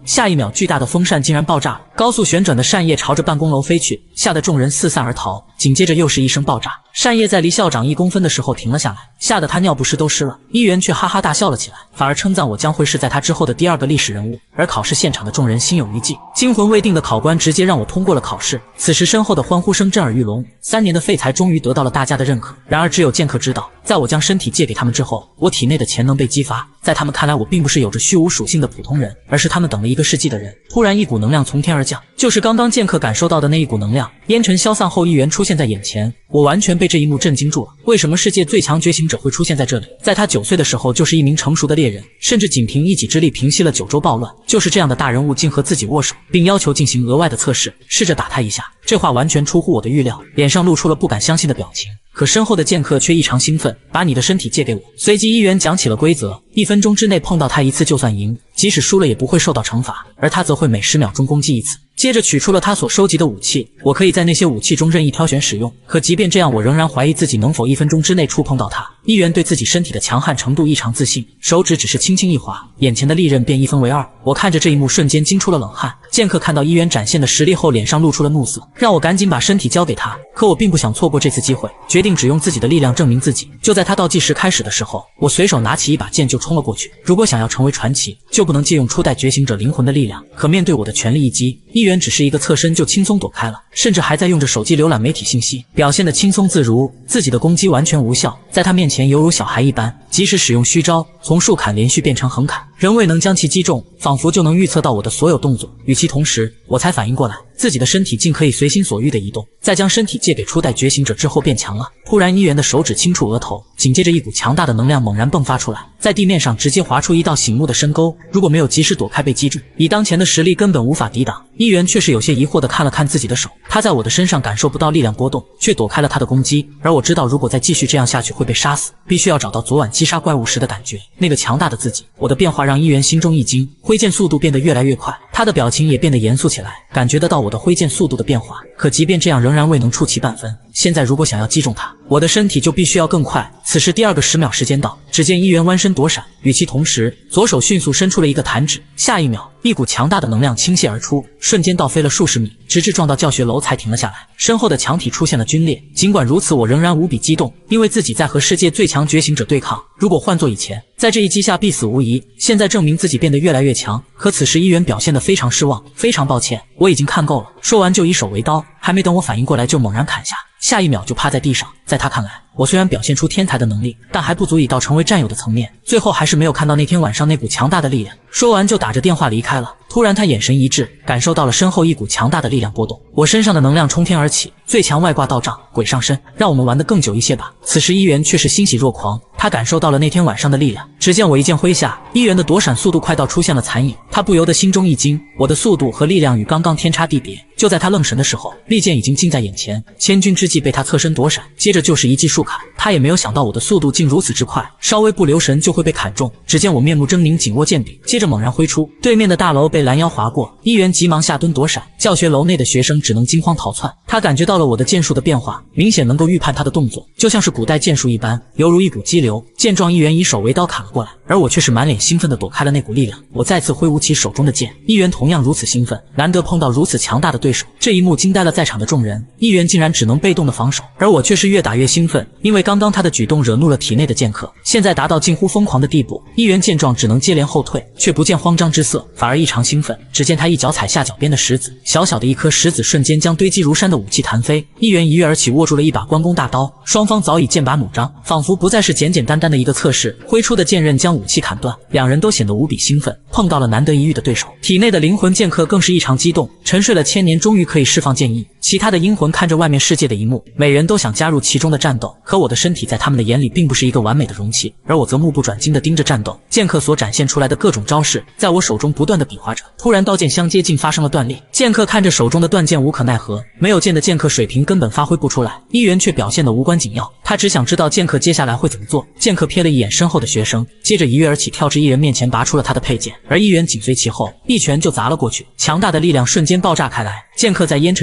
S1: 下一秒巨大的风扇竟然爆炸了，高速旋转的扇叶朝着办公楼飞去，吓得众人四散而逃。紧接着又是一声爆炸，扇叶在离校长一公分的时候停了下来，吓得他尿不湿都湿了。伊原却哈哈大笑了起来，反而称赞我将会是在他之后的第二个历史人物。而考试现场的众人心有余悸，惊魂未定的考官直接让我通过了考试。此时身后的欢呼声震耳欲聋，三年的废材终于得到了大家的认可。然而只有剑客知道，在我将身体借给他们之后，我体内的潜能被激发，在他们看来我并不是有着虚无属性的普通人，而是他们等了一个世纪的人。突然一股能量从天而降，就是刚刚剑客感受到的那一股能量。烟尘消散后，一元出现在眼前，我完全被这一幕震惊住了。为什么世界最强觉醒者会出现在这里？在他九岁的时候就是一名成熟的猎人，甚至仅凭一己之力平息了九州暴乱。就是这样的大人物竟和自己握手，并要求进行额外的测试，试着打他一下。这话完全出乎我的预料，脸上露出了不敢相信的表情。可身后的剑客却异常兴奋，把你的身体借给我。随即一元讲起了规则，一分钟之内碰到他一次就算赢，即使输了也不会受到惩罚，而他则会每十秒钟攻击一次。接着取出了他所收集的武器，我可以在那些武器中任意挑选使用。可即便这样，我仍然怀疑自己能否一分钟之内触碰到他。一元对自己身体的强悍程度异常自信，手指只是轻轻一划，眼前的利刃便一分为二。我看着这一幕，瞬间惊出了冷汗。剑客看到一元展现的实力后，脸上露出了怒色，让我赶紧把身体交给他。可我并不想错过这次机会，决定只用自己的力量证明自己。就在他倒计时开始的时候，我随手拿起一把剑就冲了过去。如果想要成为传奇，就不能借用初代觉醒者灵魂的力量。可面对我的全力一击，一元只是一个侧身就轻松躲开了，甚至还在用着手机浏览媒体信息，表现得轻松自如。自己的攻击完全无效，在他面前犹如小孩一般，即使使用虚招，从竖砍连续变成横砍，仍未能将其击中，仿佛就能预测到我的所有动作。与其同时，我才反应过来，自己的身体竟可以随心所欲的移动。在将身体借给初代觉醒者之后变强了。突然，一元的手指轻触额头，紧接着一股强大的能量猛然迸发出来，在地面上直接划出一道醒目的深沟。如果没有及时躲开被击中，以当前的实力根本无法抵挡。一元却是有些疑惑地看了看自己的手，他在我的身上感受不到力量波动，却躲开了他的攻击。而我知道，如果再继续这样下去会被杀死，必须要找到昨晚击杀怪物时的感觉，那个强大的自己。我的变化让一元心中一惊，挥剑速度变得越来越快，他的表情也变得严肃起来，感觉得到我的挥剑速度的变化。可即便这样，仍然未能触其半分。现在如果想要击中他，我的身体就必须要更快。此时第二个十秒时间到，只见一元弯身躲闪，与其同时，左手迅速伸出了一个弹指，下一秒，一股强大的能量倾泻而出，瞬间倒飞了数十米，直至撞到教学楼才停了下来。身后的墙体出现了皲裂，尽管如此，我仍然无比激动，因为自己在和世界最强觉醒者对抗。如果换做以前，在这一击下必死无疑，现在证明自己变得越来越强。可此时一元表现得非常失望，非常抱歉，我已经看够了。说完就以手为刀，还没等我反应过来就猛然砍下，下一秒就趴在地上。在他看来，我虽然表现出天才的能力，但还不足以到成为战友的层面，最后还是没有看到那天晚上那股强大的力量。说完就打着电话离开了。突然他眼神一致，感受到了身后一股强大的力量波动，我身上的能量冲天而起，最强外挂到账，鬼上身，让我们玩得更久一些吧。此时一元却是欣喜若狂，他感受到了那天晚上的力量。只见我一剑挥下，一元的躲闪速度快到出现了残影，他不由得心中一惊，我的速度和力量与刚刚天差地别。就在他愣神的时候，利剑已经近在眼前，千钧之际被他侧身躲闪，接着就是一记竖砍。他也没有想到我的速度竟如此之快，稍微不留神就会被砍中。只见我面目狰狞，紧握剑柄，接着猛然挥出，对面的大楼被拦腰划过，一元急忙下蹲躲闪，教学楼内的学生只能惊慌逃窜。他感觉到了我的剑术的变化，明显能够预判他的动作，就像是古代剑术一般，犹如一股激流。见状，一元以手为刀砍了过来，而我却是满脸兴奋地躲开了那股力量。我再次挥舞起手中的剑，一元同样如此兴奋，难得碰到如此强大的对手。这一幕惊呆了在场的众人，一元竟然只能被动的防守，而我却是越打越兴奋，因为刚刚他的举动惹怒了体内的剑客，现在达到近乎疯狂的地步。一元见状只能接连后退，却不见慌张之色，反而异常兴奋。只见他一脚踩下脚边的石子，小小的一颗石子瞬间将堆积如山的武器弹飞。一元一跃而起，握住了一把关公大刀，双方早已剑拔弩张，仿佛不再是简简单单的一个测试。挥出的剑刃将武器砍断，两人都显得无比兴奋，碰到了难得一遇的对手。体内的灵魂剑客更是异常激动，沉睡了千年终于可以释放剑意。其他的阴魂看着外面世界的一幕，每人都想加入其中的战斗，可我的身体在他们的眼里并不是一个完美的容器，而我则目不转睛地盯着战斗。剑客所展现出来的各种招式在我手中不断地比划着，突然刀剑相接，竟发生了断裂。剑客看着手中的断剑无可奈何，没有剑的剑客水平根本发挥不出来。一元却表现得无关紧要，他只想知道剑客接下来会怎么做。剑客瞥了一眼身后的学生，接着一跃而起，跳至一人面前拔出了他的佩剑，而一元紧随其后，一拳就砸了过去，强大的力量瞬间爆炸开来。剑客在烟尘中跃出，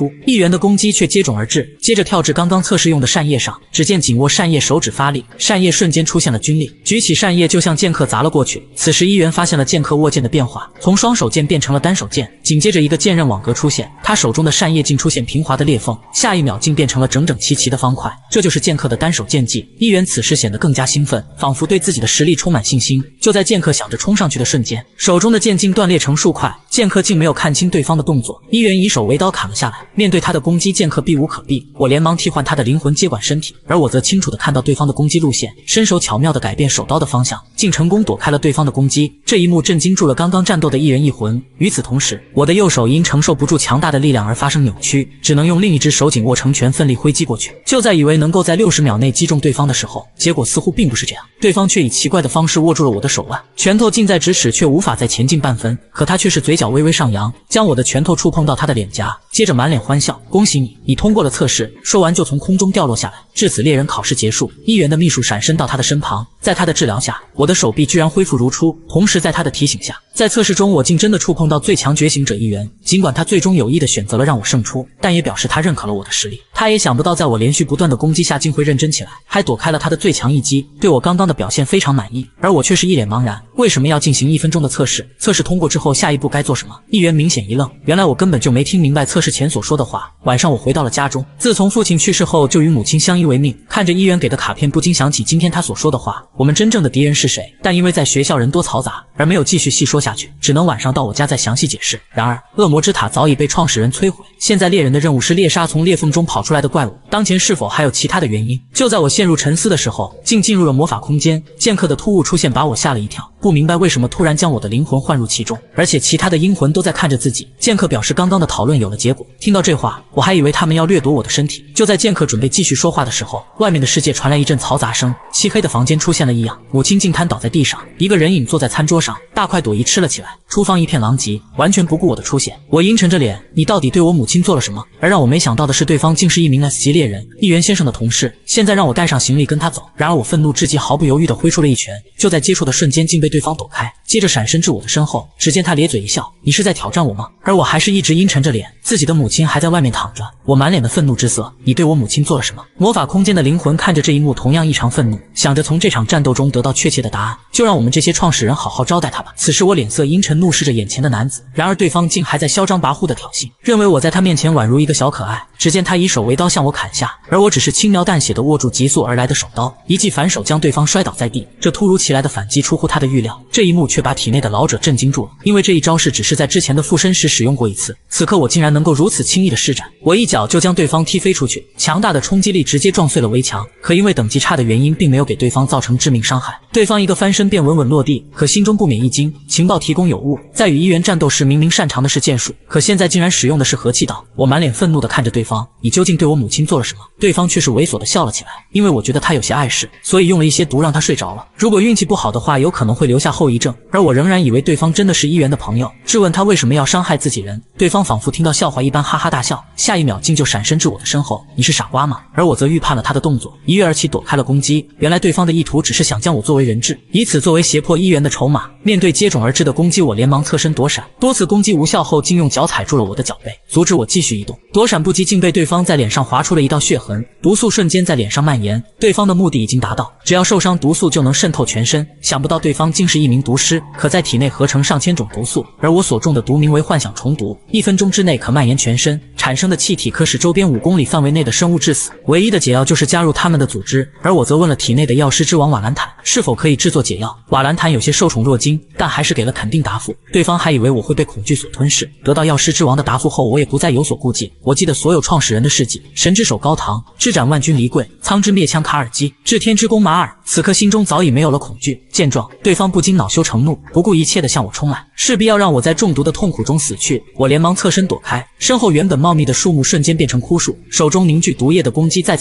S1: 出，一元的攻击却接踵而至，接着跳至刚刚测试用的扇叶上。只见紧握扇叶手指发力，扇叶瞬间出现了军力，举起扇叶就向剑客砸了过去。此时一元发现了剑客握剑的变化，从双手剑变成了单手剑，紧接着一个剑刃网格出现，他手中的扇叶竟出现平滑的裂缝，下一秒竟变成了整整齐齐的方块。这就是剑客的单手剑技。一元此时显得更加兴奋，仿佛对自己的实力充满信心。就在剑客想着冲上去的瞬间，手中的剑竟断裂成数块，剑客竟没有看清对方的动作，一元以手为刀砍了下来。面对他的攻击，剑客避无可避，我连忙替换他的灵魂接管身体，而我则清楚地看到对方的攻击路线，伸手巧妙地改变手刀的方向，竟成功躲开了对方的攻击。这一幕震惊住了刚刚战斗的一人一魂。与此同时，我的右手因承受不住强大的力量而发生扭曲，只能用另一只手紧握成拳，奋力挥击过去。就在以为能够在六十秒内击中对方的时候，结果似乎并不是这样，对方却以奇怪的方式握住了我的手腕，拳头近在咫尺，却无法再前进半分。可他却是嘴角微微上扬，将我的拳头触碰到他的脸颊，接着满脸欢笑：“恭喜你，你通过了测试。”说完就从空中掉落下来。至此猎人考试结束，一元的秘书闪身到他的身旁，在他的治疗下，我的手臂居然恢复如初。同时在他的提醒下，在测试中我竟真的触碰到最强觉醒者一元。尽管他最终有意的选择了让我胜出，但也表示他认可了我的实力。他也想不到在我连续不断的攻击下竟会认真起来，还躲开了他的最强一击，对我刚刚的表现非常满意。而我却是一脸茫然，为什么要进行一分钟的测试？测试通过之后下一步该做什么？一元明显一愣，原来我根本就没听明白测试前所说的话。晚上我回到了家中，自从父亲去世后就与母亲相依为命，看着一元给的卡片，不禁想起今天他所说的话，我们真正的敌人是谁？但因为在学校人多嘈杂，而没有继续细说下去，只能晚上到我家再详细解释。然而恶魔之塔早已被创始人摧毁，现在猎人的任务是猎杀从裂缝中跑出来的怪物，当前是否还有其他的原因？就在我陷入沉思的时候，竟进入了魔法空间，剑客的突兀出现把我吓了一跳，不明白为什么突然将我的灵魂换入其中，而且其他的阴魂都在看着自己。剑客表示刚刚的讨论有了结果。听到这话，我还以为他们要掠夺我的身体。就在剑客准备继续说话的时候，外面的世界传来一阵嘈杂声，漆黑的房间出现了异样，母亲竟瘫倒在地上，一个人影坐在餐桌上，大块朵颐吃了起来。厨房一片狼藉，完全不顾我的出现。我阴沉着脸，你到底对我母亲做了什么？而让我没想到的是，对方竟是一名 S 级猎人，议员先生的同事，现在让我带上行李跟他走。然而我愤怒至极，毫不犹豫地挥出了一拳，就在接触的瞬间竟被对方躲开，接着闪身至我的身后。只见他咧嘴一笑，你是在挑战我吗？而我还是一直阴沉着脸，自己的母亲还在外面躺着，我满脸的愤怒之色，你对我母亲做了什么？魔法空间的灵魂看着这一幕同样异常愤怒，想着从这场战斗中得到确切的答案，就让我们这些创始人好好招待他吧。此时我脸色阴沉，怒视着眼前的男子，然而对方竟还在嚣张跋扈的挑衅，认为我在他面前宛如一个小可爱。只见他以手为刀向我砍下，而我只是轻描淡写地握住急速而来的手刀，一记反手将对方摔倒在地。这突如其来的反击出乎他的预料，这一幕却把体内的老者震惊住了，因为这一招式只是在之前的附身时使用过一次，此刻我竟然能够如此轻易地施展。我一脚就将对方踢飞出去，强大的冲击力直接撞碎了围墙，可因为等级差的原因，并没有给对方造成致命伤害。对方一个翻身便稳稳落地，可心中不免一惊，情报提供有误，在与一元战斗时明明擅长的是剑术，可现在竟然使用的是和气道。我满脸愤怒地看着对方，你究竟对我母亲做了什么？对方却是猥琐地笑了起来，因为我觉得他有些碍事，所以用了一些毒让他睡着了，如果运气不好的话，有可能会留下后遗症。而我仍然以为对方真的是一元的朋友，质问他为什么要伤害自己人，对方仿佛听到笑话一般哈哈大笑，下一秒竟就闪身至我的身后，你是傻瓜吗？而我则预判了他的动作，一跃而起躲开了攻击。原来对方的意图只是想将我作为人质，以此作为胁迫一元的筹码。面对接踵而至的攻击，我连忙侧身躲闪，多次攻击无效后，竟用脚踩住了我的脚背，阻止我继续移动。躲闪不及，竟被对方在脸上划出了一道血痕，毒素瞬间在脸上蔓延。对方的目的已经达到，只要受伤，毒素就能渗透全身。想不到对方竟是一名毒师，可在体内合成上千种毒素，而我所中的毒名为幻想虫毒，一分钟之内可蔓延全身，产生的气体可使周边五公里范围内的生物致死。唯一的解药就是加入他们的组织，而我则问了体内的药师之王瓦兰坦是否可以制作解药。瓦兰坦有些受宠若惊，但还是给了肯定答复。对方还以为我会被恐惧所吞噬，得到药师之王的答复后，我也不再有所顾忌。我记得所有创始人的事迹：神之手高唐，智斩万军离贵，苍之灭枪卡尔基，治天之弓马尔。此刻心中早已没有了恐惧。见状，对方不禁恼羞成怒，不顾一切地向我冲来，势必要让我在中毒的痛苦中死去。我连忙侧身躲开，身后原本茂密的树木瞬间变成枯树，手中凝聚毒液的攻击再次袭来。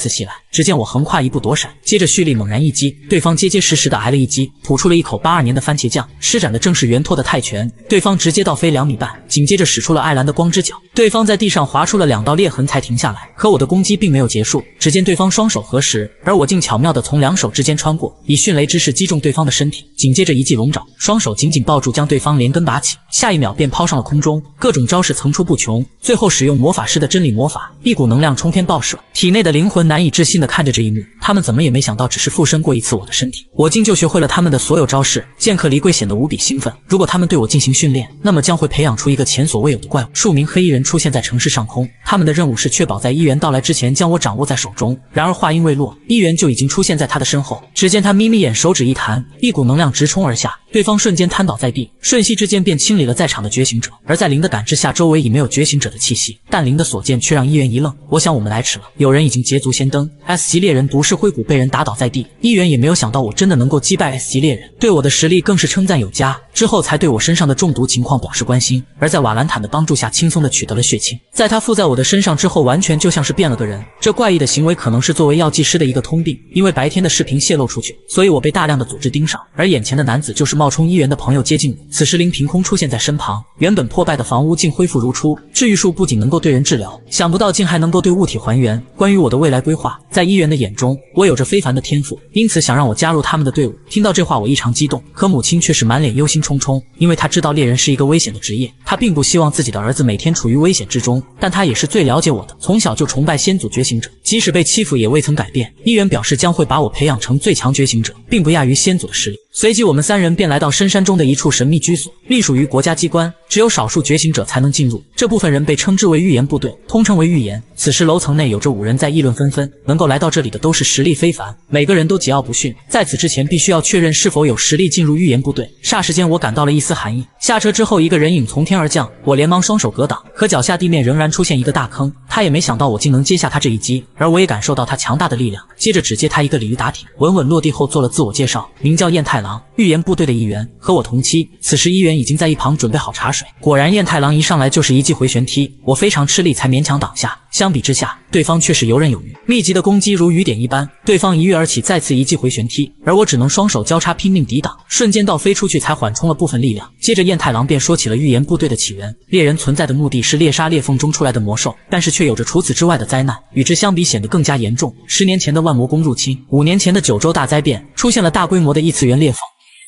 S1: 只见我横跨一步躲闪，接着蓄力猛然一击，对方结结实实的挨了一击，吐出了一口八二年的番茄酱，施展的正是原拓的泰拳，对方直接倒飞两米半，紧接着使出了艾兰的光之脚，对方在地上划出了两道裂痕才停下来。可我的攻击并没有结束，只见对方双手合十，而我竟巧妙地从两手之间穿过，以迅雷之势击中对方的身体，紧接着一记龙爪，双手紧紧抱住，将对方连根拔起，下一秒便抛上了空中，各种招式层出不穷，最后使用魔法师的真理魔法，一股能量冲天爆射，体内的灵魂难以置信地看着这一幕，他们怎么也没想到只是附身过一次我的身体，我竟就学会了他们的所有招式。剑客离贵显得无比兴奋，如果他们对我进行训练，那么将会培养出一个前所未有的怪物。数名黑衣人出现在城市上空，他们的任务是确保在一元到来之前将我掌握在手中。然而话音未落，一元就已经出现在他的身后，只见他眯眯眼，手指一弹，一股能量直冲而下，对方瞬间瘫倒在地，瞬息之间便清理了在场的觉醒者。而在灵的感知下，周围已没有觉醒者的气息，但灵的所见却让一元一愣。我想我们来迟了，有人已经捷足先登。 S 级猎人毒噬灰谷被人打倒在地，一元也没有想到我真的能够击败 S 级猎人，对我的实力更是称赞有加，之后才对我身上的中毒情况表示关心。而在瓦兰坦的帮助下，轻松的取得了血清。在他附在我的身上之后，完全就像是变了个人。这怪异的行为可能是作为药剂师的一个通病，因为白天的视频泄露出去，所以我被大量的组织盯上。而眼前的男子就是冒充一元的朋友接近我，此时灵凭空出现在身旁，原本破败的房屋竟恢复如初。治愈术不仅能够对人治疗，想不到竟还能够对物体还原。关于我的未来规划，在一元的眼中，我有着非凡的天赋，因此想让我加入他们的队伍。听到这话，我异常激动，可母亲却是满脸忧心忡忡，因为她知道猎人是一个危险的职业，她并不希望自己的儿子每天处于危险之中。但她也是最了解我的，从小就崇拜先祖觉醒者，即使被欺负也未曾改变。一元表示将会把我培养成最强觉醒者，并不亚于先祖的实力。随即我们三人便来到深山中的一处神秘居所，隶属于国家机关，只有少数觉醒者才能进入。这部分人被称之为预言部队，通称为预言。此时楼层内有着五人在议论纷纷，能够来到这里的都是实力非凡，每个人都桀骜不驯。在此之前必须要确认是否有实力进入预言部队。霎时间我感到了一丝寒意。下车之后，一个人影从天而降，我连忙双手格挡，可脚下地面仍然出现一个大坑，他也没想到我竟能接下他这一击，而我也感受到他强大的力量。接着只接他一个鲤鱼打挺，稳稳落地后做了自我介绍，名叫燕太郎，预言部队的一员，和我同期。此时一元已经在一旁准备好茶水，果然燕太郎一上来就是一记回旋踢，我非常吃力才勉强挡下。相比之下，对方却是游刃有余，密集的攻击如雨点一般，对方一跃而起，再次一记回旋踢，而我只能双手交叉拼命抵挡，瞬间倒飞出去才缓冲了部分力量。接着燕太郎便说起了预言部队的起源，猎人存在的目的是猎杀裂缝中出来的魔兽，但是却有着除此之外的灾难，与之相比显得更加严重。十年前的万魔宫入侵，五年前的九州大灾变，出现了大规模的异次元裂缝。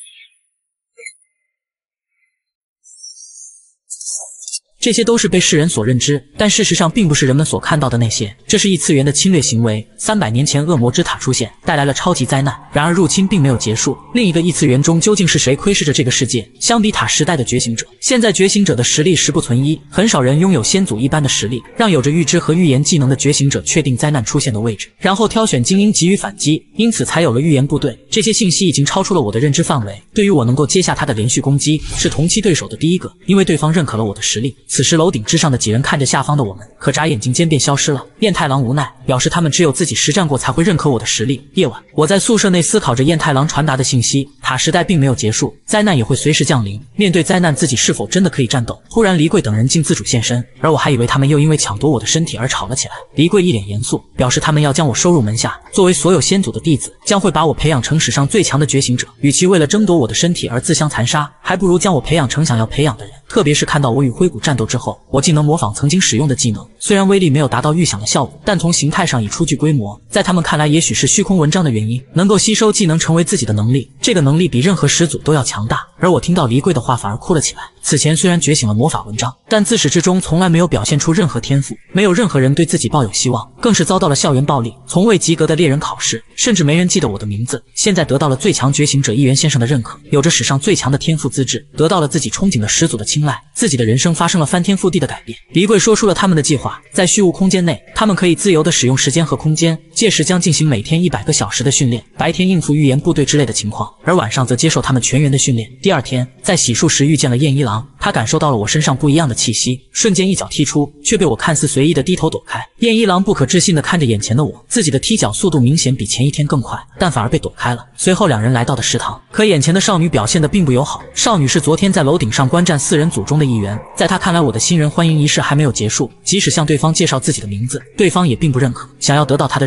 S1: 这些都是被世人所认知，但事实上并不是人们所看到的那些。这是异次元的侵略行为。三百年前，恶魔之塔出现，带来了超级灾难。然而入侵并没有结束，另一个异次元中究竟是谁窥视着这个世界？相比塔时代的觉醒者，现在觉醒者的实力十不存一，很少人拥有先祖一般的实力，让有着预知和预言技能的觉醒者确定灾难出现的位置，然后挑选精英给予反击，因此才有了预言部队。这些信息已经超出了我的认知范围，对于我能够接下他的连续攻击，是同期对手的第一个，因为对方认可了我的实力。此时楼顶之上的几人看着下方的我们，可眨眼睛间便消失了。燕太郎无奈表示他们只有自己实战过才会认可我的实力。夜晚，我在宿舍内思考着燕太郎传达的信息，塔时代并没有结束，灾难也会随时降临。面对灾难，自己是否真的可以战斗？忽然黎贵等人竟自主现身，而我还以为他们又因为抢夺我的身体而吵了起来。黎贵一脸严肃，表示他们要将我收入门下，作为所有先祖的弟子，将会把我培养成史上最强的觉醒者。与其为了争夺我的身体而自相残杀，还不如将我培养成想要培养的人。特别是看到我与灰谷战斗之后，我竟能模仿曾经使用的技能，虽然威力没有达到预想的效果，但从形态上已初具规模。在他们看来，也许是虚空文章的原因，能够吸收技能成为自己的能力，这个能力比任何始祖都要强大。而我听到黎贵的话，反而哭了起来。此前虽然觉醒了魔法文章，但自始至终从来没有表现出任何天赋，没有任何人对自己抱有希望，更是遭到了校园暴力，从未及格的猎人考试，甚至没人记得我的名字。现在得到了最强觉醒者一元先生的认可，有着史上最强的天赋资质，得到了自己憧憬的始祖的青睐，自己的人生发生了翻天覆地的改变。黎贵说出了他们的计划，在虚无空间内，他们可以自由地使用时间和空间，届时将进行每天一百个小时的训练，白天应付预言部队之类的情况，而晚上则接受他们全员的训练。第二天，在洗漱时遇见了燕一郎，他感受到了我身上不一样的气息，瞬间一脚踢出，却被我看似随意的低头躲开。燕一郎不可置信地看着眼前的我，自己的踢脚速度明显比前一天更快，但反而被躲开了。随后两人来到了食堂，可眼前的少女表现得并不友好。少女是昨天在楼顶上观战四人组中的一员，在她看来，我的新人欢迎仪式还没有结束，即使向对方介绍自己的名字，对方也并不认可。想要得到她的认可，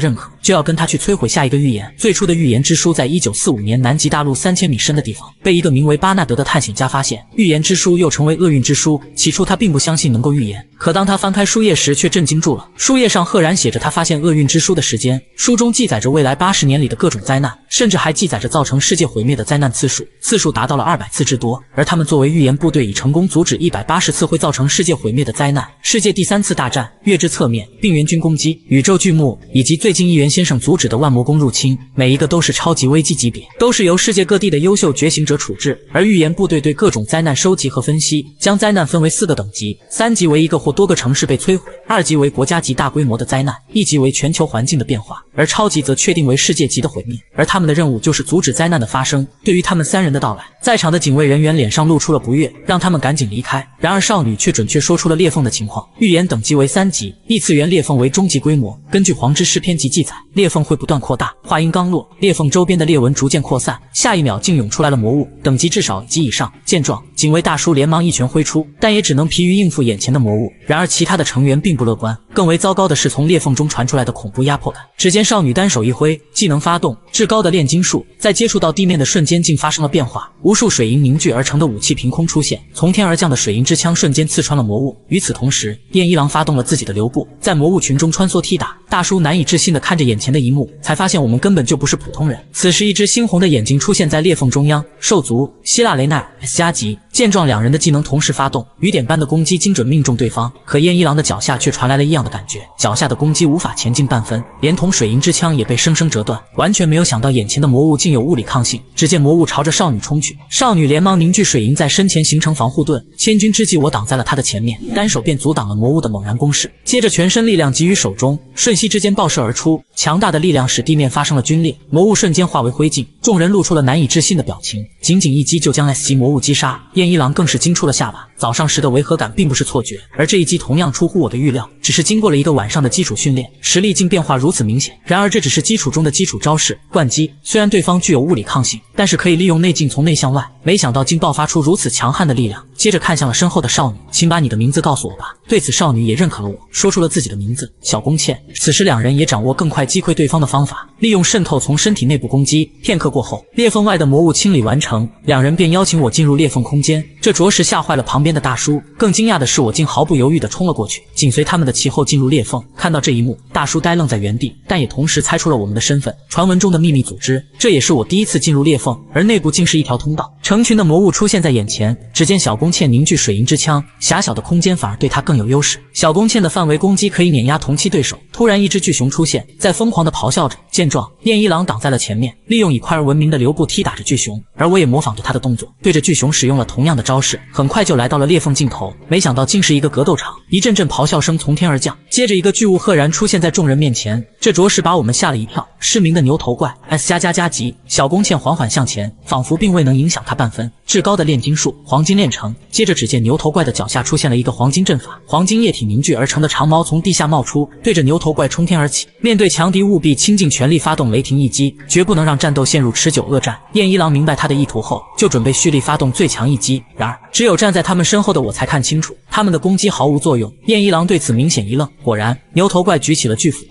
S1: 就要跟他去摧毁下一个预言。最初的预言之书在一九四五年南极大陆三千米深的地方被一个名为巴纳德的探险家发现，预言之书又成为厄运之书。起初他并不相信能够预言，可当他翻开书页时却震惊住了。书页上赫然写着他发现厄运之书的时间，书中记载着未来八十年里的各种灾难，甚至还记载着造成世界毁灭的灾难次数，次数达到了二百次之多。而他们作为预言部队，已成功阻止一百八十次会造成世界毁灭的灾难。世界第三次大战、月之侧面、病原菌攻击、宇宙巨幕，以及最近议员先生阻止的万魔宫入侵，每一个都是超级危机级别，都是由世界各地的优秀觉醒者处置。而预言部队对各种灾难收集和分析，将灾难分为四个等级：三级为一个或多个城市被摧毁，二级为国家级大规模的灾难，一级为全球环境的变化，而超级则确定为世界级的毁灭。而他们的任务就是阻止灾难的发生。对于他们三人的到来，在场的警卫人员脸上露出了不悦，让他们赶紧离开。然而少女却准确说出了裂缝的情况，预言等级为三级，异次元裂缝为终极规模。根据黄之诗篇集记载，裂缝会不断扩大。话音刚落，裂缝周边的裂纹逐渐扩散，下一秒竟涌出来了魔物，等级至少一级以上。见状，警卫大叔连忙一拳挥出，但也只能疲于应付眼前的魔物。然而其他的成员并不乐观，更为糟糕的是从裂缝中传出来的恐怖压迫感。只见少女单手一挥，技能发动，至高的炼金术在接触到地面的瞬间竟发生了变化，无数水银凝聚而成的武器凭空出现，从天而降的水银之枪瞬间刺穿了魔物。与此同时，燕一郎发动了自己的流步，在魔物群中穿梭踢打。大叔难以置信地看着眼前的一幕，才发现我们根本就不是普通人。此时一只猩红的眼睛出现在裂缝中央，兽族希腊雷奈尔 S 加级。见状，两人的技能同时发动，雨点般的攻击精准命中对方。可燕一郎的脚下却传来了异样的感觉，脚下的攻击无法前进半分，连同水银之枪也被生生折断。完全没有想到眼前的魔物竟有物理抗性。只见魔物朝着少女冲去，少女连忙凝聚水银在身前形成防护盾，千钧之际我挡在了她的前面，单手便阻挡了魔物的猛然攻势，接着全身力量集于手中，瞬息之间爆射而出，强大的力量使地面发生了皲裂，魔物瞬间化为灰烬。众人露出了难以置信的表情，仅仅一击就将 S 级魔物击杀。燕一郎更是惊出了下巴，早上时的违和感并不是错觉，而这一击同样出乎我的预料，只是经过了一个晚上的基础训练，实力竟变化如此明显。然而这只是基础中的基础招式灌击，虽然对方具有物理抗性，但是可以利用内劲从内向外，没想到竟爆发出如此强悍的力量。接着看向了身后的少女，请把你的名字告诉我吧。对此少女也认可了我，说出了自己的名字小宫茜。此时两人也掌握更快击溃对方的方法，利用渗透从身体内部攻击。片刻过后，裂缝外的魔物清理完成，两人便邀请我进入裂缝空间，这着实吓坏了旁边的大叔。更惊讶的是，我竟毫不犹豫地冲了过去，紧随他们的其后进入裂缝。看到这一幕，大叔呆愣在原地，但也同时猜出了我们的身份，传闻中的秘密组织。这也是我第一次进入裂缝，而内部竟是一条通道。成群的魔物出现在眼前，只见小宫茜凝聚水银之枪，狭小的空间反而对他更有优势。小宫茜的范围攻击可以碾压同期对手。突然一只巨熊出现，在疯狂地咆哮着。见状，燕一郎挡在了前面，利用以快而闻名的流步踢打着巨熊，而我也模仿着他的动作，对着巨熊使用了同样的招式。很快就来到了裂缝尽头，没想到竟是一个格斗场，一阵阵咆哮声从天而降，接着一个巨物赫然出现在众人面前，这着实把我们吓了一跳。失明的牛头怪 S 加加加级，小宫茜缓缓向前，仿佛并未能影响他半分。至高的炼金术黄金炼成，接着只见牛头怪的脚下出现了一个黄金阵法，黄金液体凝聚而成的长矛从地下冒出，对着牛头怪冲天而起。面对强敌，务必倾尽全力发动雷霆一击，绝不能让战斗陷入持久恶战。燕一郎明白他的意图后，就准备蓄力发动最强一击，然而只有站在他们身后的我才看清楚，他们的攻击毫无作用。燕一郎对此明显一愣，果然牛头怪举起了巨斧，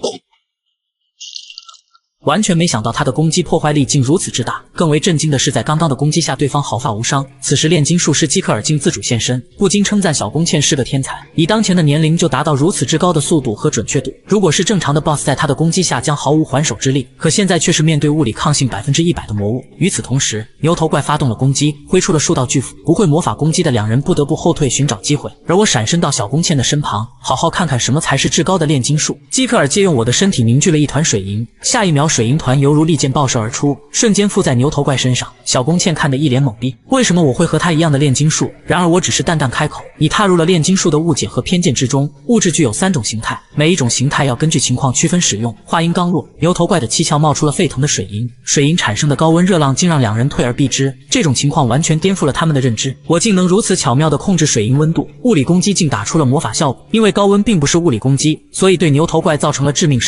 S1: 完全没想到他的攻击破坏力竟如此之大。更为震惊的是，在刚刚的攻击下，对方毫发无伤。此时炼金术师基克尔竟自主现身，不禁称赞小宫茜是个天才，以当前的年龄就达到如此之高的速度和准确度。如果是正常的 boss， 在他的攻击下将毫无还手之力，可现在却是面对物理抗性百分之一百的魔物。与此同时，牛头怪发动了攻击，挥出了数道巨斧，不会魔法攻击的两人不得不后退寻找机会，而我闪身到小宫茜的身旁，好好看看什么才是至高的炼金术。基克尔借用我的身体凝聚了一团水银，下一秒水银团犹如利剑爆射而出，瞬间附在牛头怪身上。小宫茜看得一脸懵逼，为什么我会和他一样的炼金术？然而我只是淡淡开口，你踏入了炼金术的误解和偏见之中。物质具有三种形态，每一种形态要根据情况区分使用。话音刚落，牛头怪的七窍冒出了沸腾的水银，水银产生的高温热浪竟让两人退而避之。这种情况完全颠覆了他们的认知，我竟能如此巧妙地控制水银温度，物理攻击竟打出了魔法效果。因为高温并不是物理攻击，所以对牛头怪造成了致命伤害。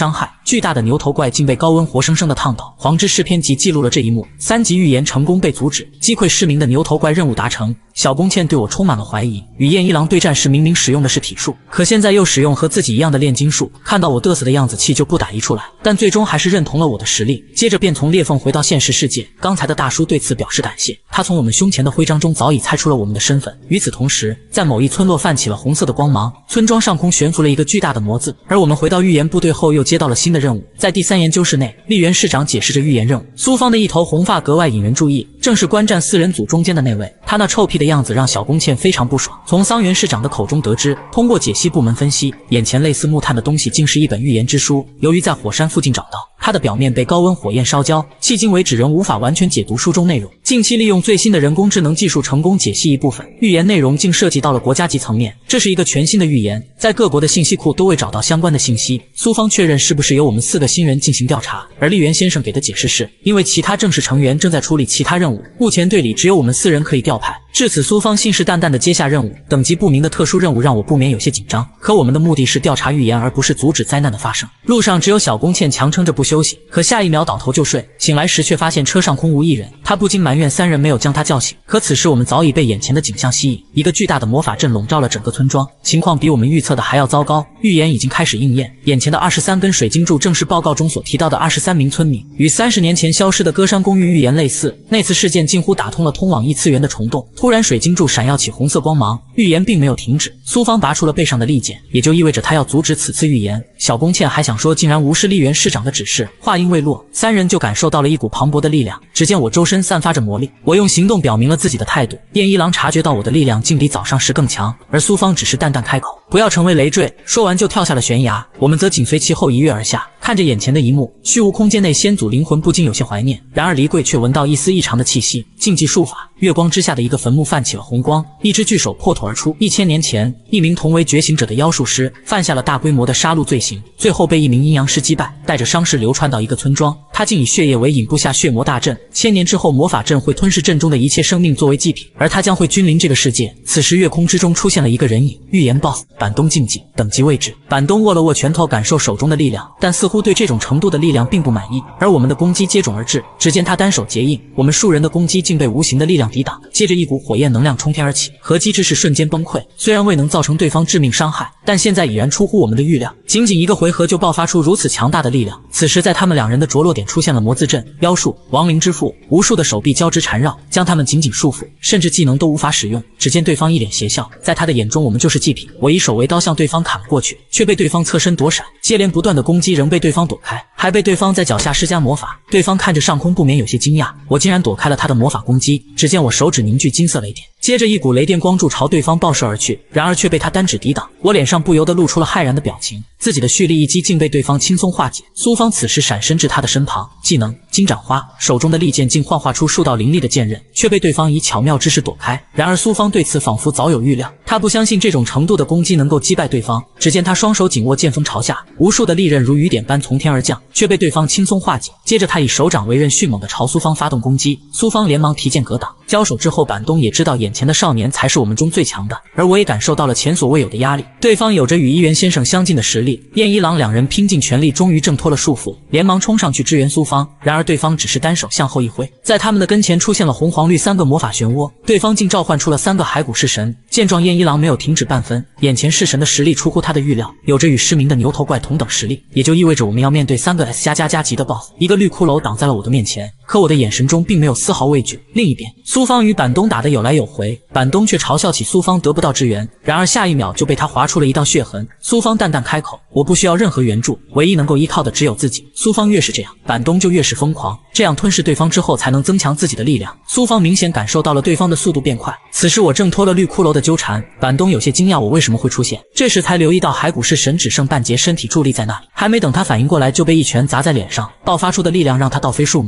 S1: 巨大的牛头怪竟被高温活生生的烫倒。黄之诗篇集记录了这一幕，三级预言成功被阻止，击溃失明的牛头怪任务达成。小宫茜对我充满了怀疑，与燕一郎对战时明明使用的是体术，可现在又使用和自己一样的炼金术。看到我嘚瑟的样子，气就不打一处来，但最终还是认同了我的实力。接着便从裂缝回到现实世界。刚才的大叔对此表示感谢，他从我们胸前的徽章中早已猜出了我们的身份。与此同时，在某一村落泛起了红色的光芒，村庄上空悬浮了一个巨大的魔字。而我们回到预言部队后，又接到了新的任务。在第三研究室内，丽媛市长解释着预言任务。苏芳的一头红发格外引人注意，正是观战四人组中间的那位。他那臭屁的样子让小宫茜非常不爽。从桑原市长的口中得知，通过解析部门分析，眼前类似木炭的东西竟是一本预言之书。由于在火山附近找到，它的表面被高温火焰烧焦，迄今为止仍无法完全解读书中内容。近期利用最新的人工智能技术成功解析一部分预言内容，竟涉及到了国家级层面。这是一个全新的预言，在各国的信息库都未找到相关的信息。苏芳确认是不是由我们四个新人进行调查，而丽媛先生给的解释是，因为其他正式成员正在处理其他任务，目前队里只有我们四人可以调派。至此，苏芳信誓旦旦地接下任务，等级不明的特殊任务让我不免有些紧张。可我们的目的是调查预言，而不是阻止灾难的发生。路上只有小宫茜强撑着不休息，可下一秒倒头就睡。醒来时却发现车上空无一人，他不禁埋怨三人没有将他叫醒。可此时我们早已被眼前的景象吸引，一个巨大的魔法阵笼罩了整个村庄，情况比我们预测的还要糟糕。预言已经开始应验，眼前的二十三根水晶柱正是报告中所提到的二十三名村民，与三十年前消失的歌山公寓预言类似。那次事件近乎打通了通往异次元的虫洞。突然水晶柱闪耀起红色光芒，预言并没有停止。苏芳拔出了背上的利剑，也就意味着他要阻止此次预言。小宫茜还想说竟然无视丽媛市长的指示，话音未落，三人就感受到了一股磅礴的力量。只见我周身散发着魔力，我用行动表明了自己的态度。燕一郎察觉到我的力量竟比早上时更强，而苏芳只是淡淡开口，不要成为累赘。说完就跳下了悬崖，我们则紧随其后一跃而下。看着眼前的一幕，虚无空间内先祖灵魂不禁有些怀念。然而离柜却闻到一丝异常的气息。禁忌术法，月光之下的一个坟墓泛起了红光，一只巨手破土而出。一千年前，一名同为觉醒者的妖术师犯下了大规模的杀戮罪行，最后被一名阴阳师击败，带着伤势流传到一个村庄。他竟以血液为引布下血魔大阵，千年之后魔法阵会吞噬阵中的一切生命作为祭品，而他将会君临这个世界。此时月空之中出现了一个人影，预言 boss 板东禁忌，等级未知。板东握了握拳头，感受手中的力量，但似乎对这种程度的力量并不满意。而我们的攻击接踵而至，只见他单手结印，我们数人的攻击竟被无形的力量抵挡。接着一股火焰能量冲天而起，合击之势瞬间崩溃。虽然未能造成对方致命伤害，但现在已然出乎我们的预料。仅仅一个回合就爆发出如此强大的力量。此时在他们两人的着落点出现了魔字阵、妖术、亡灵之父，无数的手臂交织缠绕，将他们紧紧束缚，甚至技能都无法使用。只见对方一脸邪笑，在他的眼中我们就是祭品。我以手为刀向对方砍了过去，却被对方侧身躲闪，接连不断的攻击仍被对方躲开，还被对方在脚下施加魔法。对方看着上空不免有些惊讶，我竟然躲开了他的魔法攻击。只见我手指凝聚金色雷电，接着一股雷电光柱朝对方爆射而去，然而却被他单指抵挡。我脸上不由得露出了骇然的表情，自己的蓄力一击竟被对方轻松化解。苏芳此时闪身至他的身旁，技能金盏花，手中的利剑竟幻化出数道凌厉的剑刃，却被对方以巧妙之势躲开。然而苏芳对此仿佛早有预料，他不相信这种程度的攻击能够击败对方。只见他双手紧握剑锋朝下，无数的利刃如雨点般从天而降，却被对方轻松化解。接着他以手掌为刃，迅猛地朝苏芳发动攻击。苏芳连忙提剑格挡。交手之后，板东也知道眼前的少年才是我们中最强的，而我也感受到了前所未有的压力。对方有着与一元先生相近的实力，燕一郎两人拼尽全力，终于挣脱了束缚，连忙冲上去支援苏芳。然而对方只是单手向后一挥，在他们的跟前出现了红黄绿三个魔法漩涡，对方竟召唤出了三个骸骨式神。见状，燕一郎没有停止半分，眼前式神的实力出乎他的预料，有着与失明的牛头怪同等实力，也就意味着我们要面对三个 S 加加加级的 boss。一个绿骷髅挡在了我的面前，可我的眼神中并没有丝毫畏惧。另一边，苏芳与板东打得有来有回，板东却嘲笑起苏芳得不到支援，然而下一秒就被他划出了一道血痕。苏芳淡淡开口，我不需要任何援助，唯一能够依靠的只有自己。苏芳越是这样，板东就越是疯狂，这样吞噬对方之后才能增强自己的力量。苏芳明显感受到了对方的速度变快。此时我挣脱了绿骷髅的纠缠，板东有些惊讶我为什么会出现，这时才留意到骸骨式神只剩半截身体伫立在那里，还没等他反应过来就被一拳砸在脸上，爆发出的力量让他倒飞数米。苏芳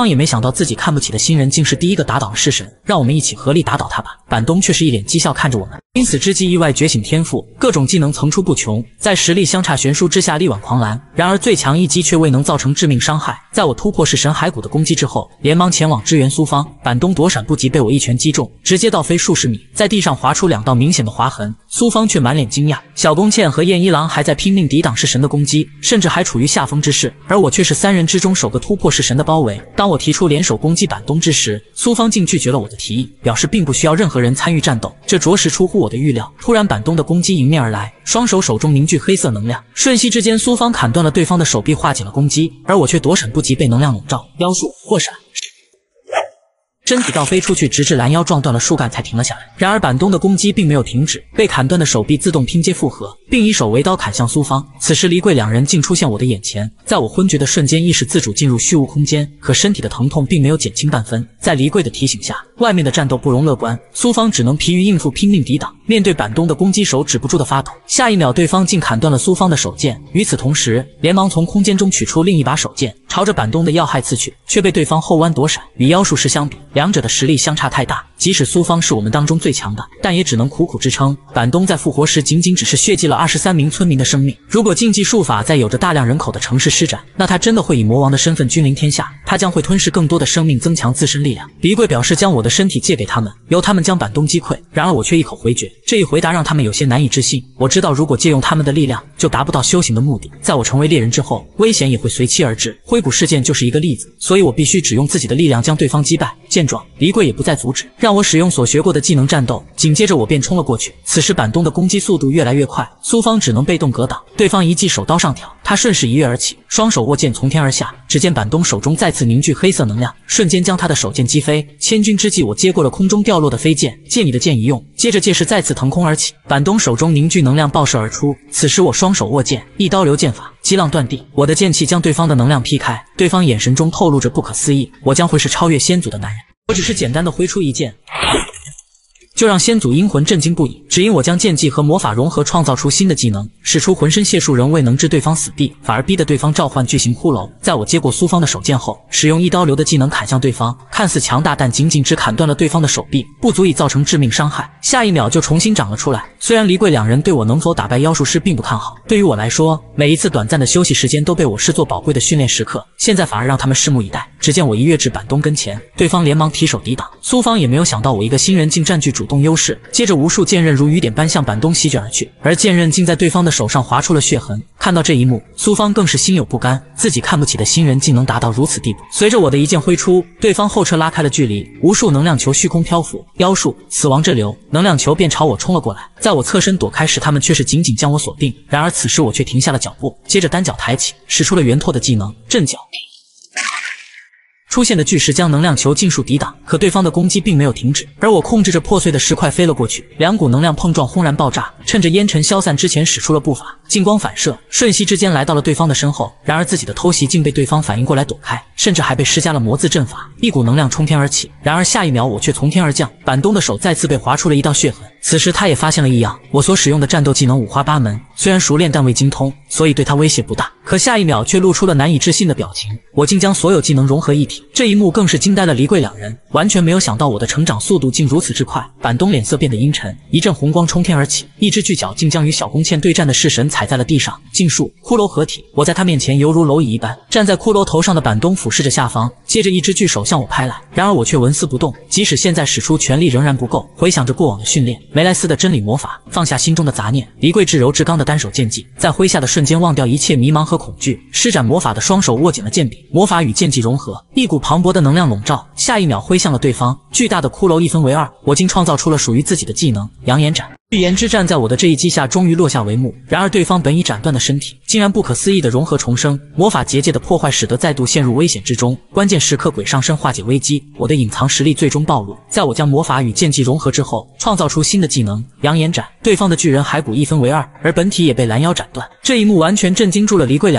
S1: 方也没想到自己看不起的新人竟是第一个打倒了弑神，让我们一起合力打倒他吧。板东却是一脸讥笑看着我们。因此之际意外觉醒天赋，各种技能层出不穷，在实力相差悬殊之下力挽狂澜。然而最强一击却未能造成致命伤害。在我突破弑神骸骨的攻击之后，连忙前往支援苏芳。板东躲闪不及，被我一拳击中，直接倒飞数十米，在地上划出两道明显的划痕。苏芳却满脸惊讶，小宫茜和燕一郎还在拼命抵挡弑神的攻击，甚至还处于下风之势，而我却是三人之中首个突破弑神的包围。当我提出联手攻击板东之时，苏芳竟拒绝了我的提议，表示并不需要任何人参与战斗，这着实出乎我的预料。突然板东的攻击迎面而来，双手手中凝聚黑色能量，瞬息之间苏芳砍断了对方的手臂，化解了攻击，而我却躲闪不及，被能量笼罩。妖术破闪，身体倒飞出去，直至拦腰撞断了树干才停了下来。然而板东的攻击并没有停止，被砍断的手臂自动拼接复合，并以手为刀砍向苏芳。此时黎贵两人竟出现我的眼前，在我昏厥的瞬间，意识自主进入虚无空间，可身体的疼痛并没有减轻半分。在黎贵的提醒下，外面的战斗不容乐观，苏芳只能疲于应付，拼命抵挡。面对板东的攻击，手止不住的发抖。下一秒，对方竟砍断了苏芳的手剑。与此同时，连忙从空间中取出另一把手剑，朝着板东的要害刺去，却被对方后弯躲闪。与妖术师相比，两者的实力相差太大，即使苏芳是我们当中最强的，但也只能苦苦支撑。板东在复活时仅仅只是血祭了二十三名村民的生命。如果禁忌术法在有着大量人口的城市施展，那他真的会以魔王的身份君临天下，他将会吞噬更多的生命，增强自身力量。黎贵表示将我的身体借给他们，由他们将板东击溃。然而我却一口回绝，这一回答让他们有些难以置信。我知道如果借用他们的力量，就达不到修行的目的。在我成为猎人之后，危险也会随其而至，灰谷事件就是一个例子，所以我必须只用自己的力量将对方击败。见状，黎贵也不再阻止，让我使用所学过的技能战斗。紧接着我便冲了过去。此时板东的攻击速度越来越快，苏芳只能被动格挡。对方一记手刀上挑，他顺势一跃而起，双手握剑从天而下。只见板东手中再次凝聚黑色能量，瞬间将他的手剑击飞。千钧之际，我接过了空中掉落的飞剑，借你的剑一用，接着借势再次腾空而起。板东手中凝聚能量爆射而出，此时我双手握剑，一刀流剑法，激浪断地。我的剑气将对方的能量劈开，对方眼神中透露着不可思议，我将会是超越仙祖的男人。我只是简单的挥出一剑，就让仙祖阴魂震惊不已。只因我将剑技和魔法融合，创造出新的技能，使出浑身解数仍未能置对方死地，反而逼得对方召唤巨型骷髅。在我接过苏芳的手剑后，使用一刀流的技能砍向对方，看似强大，但仅仅只砍断了对方的手臂，不足以造成致命伤害。下一秒就重新长了出来。虽然黎贵两人对我能否打败妖术师并不看好，对于我来说，每一次短暂的休息时间都被我视作宝贵的训练时刻，现在反而让他们拭目以待。只见我一跃至板东跟前，对方连忙提手抵挡。苏芳也没有想到我一个新人竟占据主动优势，接着无数剑刃如雨点般向板东席卷而去，而剑刃竟在对方的手上划出了血痕。看到这一幕，苏芳更是心有不甘，自己看不起的新人竟能达到如此地步。随着我的一剑挥出，对方后撤拉开了距离，无数能量球虚空漂浮，妖术死亡之流，能量球便朝我冲了过来。在我侧身躲开时，他们却是紧紧将我锁定。然而此时我却停下了脚步，接着单脚抬起，使出了圆拓的技能震脚。出现的巨石将能量球尽数抵挡，可对方的攻击并没有停止，而我控制着破碎的石块飞了过去，两股能量碰撞，轰然爆炸。趁着烟尘消散之前，使出了步伐，金光反射，瞬息之间来到了对方的身后。然而自己的偷袭竟被对方反应过来躲开，甚至还被施加了魔字阵法，一股能量冲天而起。然而下一秒我却从天而降，板东的手再次被划出了一道血痕。此时他也发现了异样，我所使用的战斗技能五花八门，虽然熟练但未精通，所以对他威胁不大。可下一秒却露出了难以置信的表情，我竟将所有技能融合一体。这一幕更是惊呆了黎贵两人，完全没有想到我的成长速度竟如此之快。板东脸色变得阴沉，一阵红光冲天而起，一只巨脚竟将与小宫茜对战的弑神踩在了地上。禁术骷髅合体，我在他面前犹如蝼蚁一般。站在骷髅头上的板东俯视着下方，接着一只巨手向我拍来，然而我却纹丝不动，即使现在使出全力仍然不够。回想着过往的训练，梅莱斯的真理魔法，放下心中的杂念，黎贵至柔至刚的单手剑技，在挥下的瞬间忘掉一切迷茫和恐惧，施展魔法的双手握紧了剑柄，魔法与剑技融合，一股磅礴的能量笼罩，下一秒挥向了对方。巨大的骷髅一分为二，我竟创造出了属于自己的技能扬言斩。预言之战在我的这一击下终于落下帷幕，然而对方本已斩断的身体竟然不可思议的融合重生，魔法结界的破坏使得再度陷入危险之中。关键时刻鬼上身化解危机，我的隐藏实力最终暴露。在我将魔法与剑技融合之后，创造出新的技能扬言斩，对方的巨人骸骨一分为二，而本体也被拦腰斩断。这一幕完全震惊住了黎贵两人，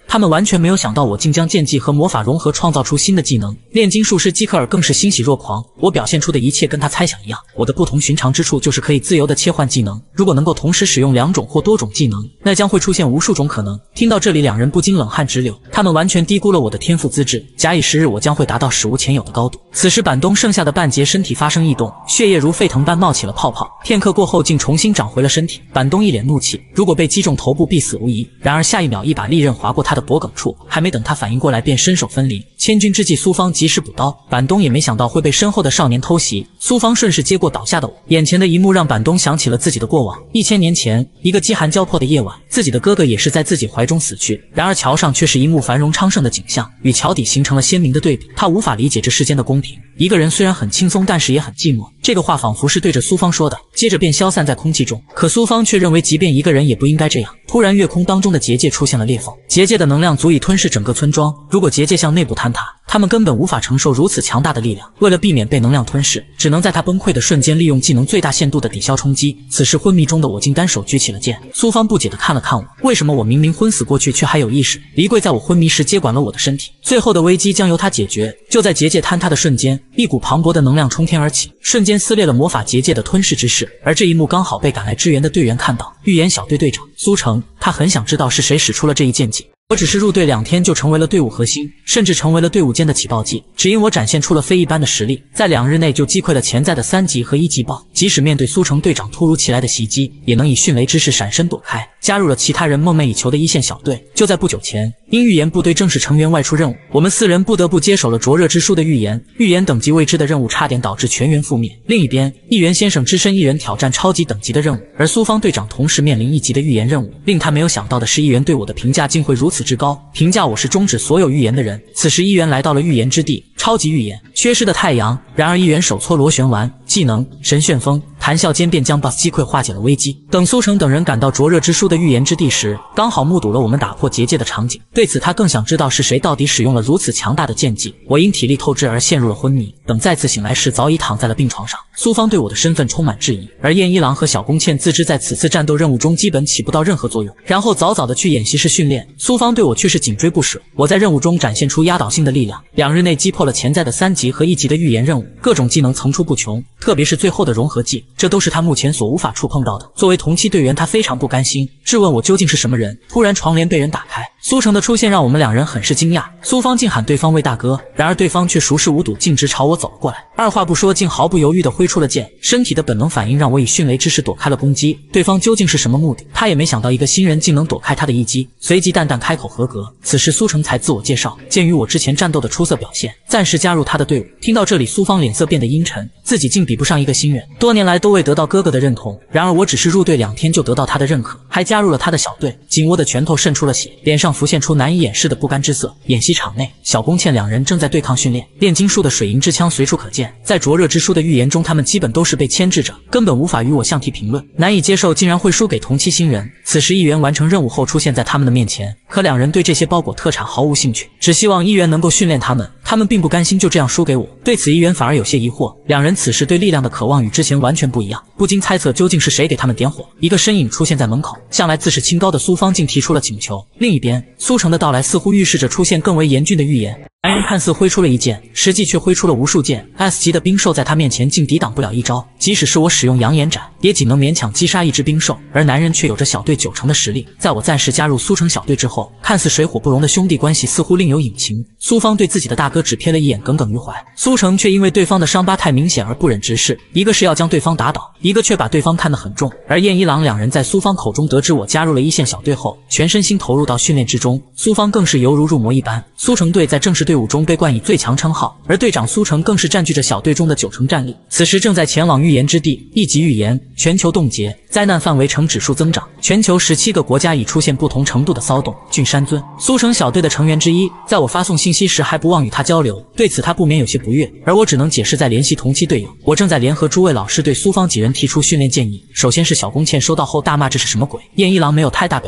S1: 他们完全没有想到我竟将剑技和魔法融合，创造出新的技能。炼金术师基克尔更是欣喜若狂，我表现出的一切跟他猜想一样。我的不同寻常之处就是可以自由的切换技能，如果能够同时使用两种或多种技能，那将会出现无数种可能。听到这里，两人不禁冷汗直流，他们完全低估了我的天赋资质。假以时日，我将会达到史无前有的高度。此时，板东剩下的半截身体发生异动，血液如沸腾般冒起了泡泡。片刻过后，竟重新长回了身体。板东一脸怒气，如果被击中头部，必死无疑。然而下一秒，一把利刃划过他的脖颈处，还没等他反应过来，便身首分离。千钧之际，苏芳及时补刀，板东也没想到会被身后的少年偷袭。苏芳顺势接过倒下的我，眼前的一幕让板东想起了自己的过往。一千年前，一个饥寒交迫的夜晚，自己的哥哥也是在自己怀中死去。然而桥上却是一幕繁荣昌盛的景象，与桥底形成了鲜明的对比。他无法理解这世间的公平。一个人虽然很轻松，但是也很寂寞。这个话仿佛是对着苏芳说的，接着便消散在空气中。可苏芳却认为，即便一个人也不应该这样。突然，月空当中的结界出现了裂缝，结界的能量足以吞噬整个村庄。如果结界向内部坍塌，他们根本无法承受如此强大的力量。为了避免被能量吞噬，只能在他崩溃的瞬间利用技能最大限度的抵消冲击。此时昏迷中的我竟单手举起了剑。苏芳不解地看了看我，为什么我明明昏死过去却还有意识？黎贵在我昏迷时接管了我的身体，最后的危机将由他解决。就在结界坍塌的瞬间，一股磅礴的能量冲天而起，瞬间撕裂了魔法结界的吞噬之势。而这一幕刚好被赶来支援的队员看到。预言小队队长苏成，他很想知道是谁使出了这一剑技。我只是入队两天就成为了队伍核心，甚至成为了队伍间的起爆剂，只因我展现出了非一般的实力，在两日内就击溃了潜在的三级和一级 B O S S。即使面对苏城队长突如其来的袭击，也能以迅雷之势闪身躲开，加入了其他人梦寐以求的一线小队。就在不久前，因预言部队正式成员外出任务，我们四人不得不接手了灼热之书的预言。预言等级未知的任务差点导致全员覆灭。另一边，议员先生只身一人挑战超级等级的任务，而苏方队长同时面临一级的预言任务。令他没有想到的是，议员对我的评价竟会如此之高，评价我是终止所有预言的人。此时，议员来到了预言之地，超级预言，缺失的太阳。然而，议员手搓螺旋丸技能神旋风，谈笑间便将 B O S S 击溃，化解了危机。等苏成等人赶到灼热之书的预言之地时，刚好目睹了我们打破结界的场景。对此，他更想知道是谁到底使用了如此强大的剑技。我因体力透支而陷入了昏迷，等再次醒来时，早已躺在了病床上。苏方对我的身份充满质疑，而燕一郎和小宫茜自知在此次战斗任务中基本起不到任何作用，然后早早的去演习室训练。苏方对我却是紧追不舍。我在任务中展现出压倒性的力量，两日内击破了潜在的三级和一级的预言任务，各种技能层出不穷，特别是最后的融合技，这都是他目前所无法触碰到的。作为同期队员，他非常不甘心，质问我究竟是什么人。突然床帘被人打开，苏成的出现让我们两人很是惊讶。苏方竟喊对方为大哥，然而对方却熟视无睹，径直朝我走了过来，二话不说，竟毫不犹豫地挥出了剑。身体的本能反应让我以迅雷之势躲开了攻击。对方究竟是什么目的？他也没想到一个新人竟能躲开他的一击，随即淡淡开口合格。此时苏成才自我介绍，鉴于我之前战斗的出色表现，暂时加入他的队伍。听到这里，苏方脸色变得阴沉，自己竟比不上一个新人，多年来都未得到哥哥的认同。然而我只是入队两天就得到他的认可，还加入了他的小队。紧握的拳头渗出了血，脸上浮现出难以掩饰的不甘之色。演习场内，小宫茜两人正在对抗训练，炼金术的水银之枪随处可见。在灼热之书的预言中，他们基本都是被牵制着，根本无法与我相提评论。难以接受竟然会输给同期新人。此时议员完成任务后出现在他们的面前，可两人对这些包裹特产毫无兴趣，只希望议员能够训练他们。他们并不甘心就这样输给我，对此议员反而有些疑惑。两人此时对力量的渴望与之前完全不一样，不禁猜测究竟是谁给他们点火。一个身影出现在门口，向来自视清高的苏方竟提出了请求。另一边，苏成的到来似乎预示着出现更为严峻的预言。男人看似挥出了一剑，实际却挥出了无数剑。S 级的冰兽在他面前竟抵挡不了一招，即使是我使用扬言斩，也仅能勉强击杀一只冰兽。而男人却有着小队九成的实力。在我暂时加入苏城小队之后，看似水火不容的兄弟关系似乎另有隐情。苏方对自己的大哥只瞥了一眼，耿耿于怀。苏成却因为对方的伤疤太明显而不忍直视，一个是要将对方打倒，一个却把对方看得很重。而燕一郎两人在苏方口中得知我加入了一线小队后，全身心投入到训练之中。苏方更是犹如入魔一般。苏城队在正式队伍中被冠以最强称号，而队长苏成更是占据着小队中的九成战力。此时正在前往预言之地，一级预言，全球冻结，灾难范围呈指数增长，全球十七个国家已出现不同程度的骚动。郡山尊，苏城小队的成员之一，在我发送信息时还不忘与他交流，对此他不免有些不悦，而我只能解释在联系同期队友。我正在联合诸位老师对苏方几人提出训练建议。首先是小宫茜收到后大骂这是什么鬼，燕一郎没有太大表情。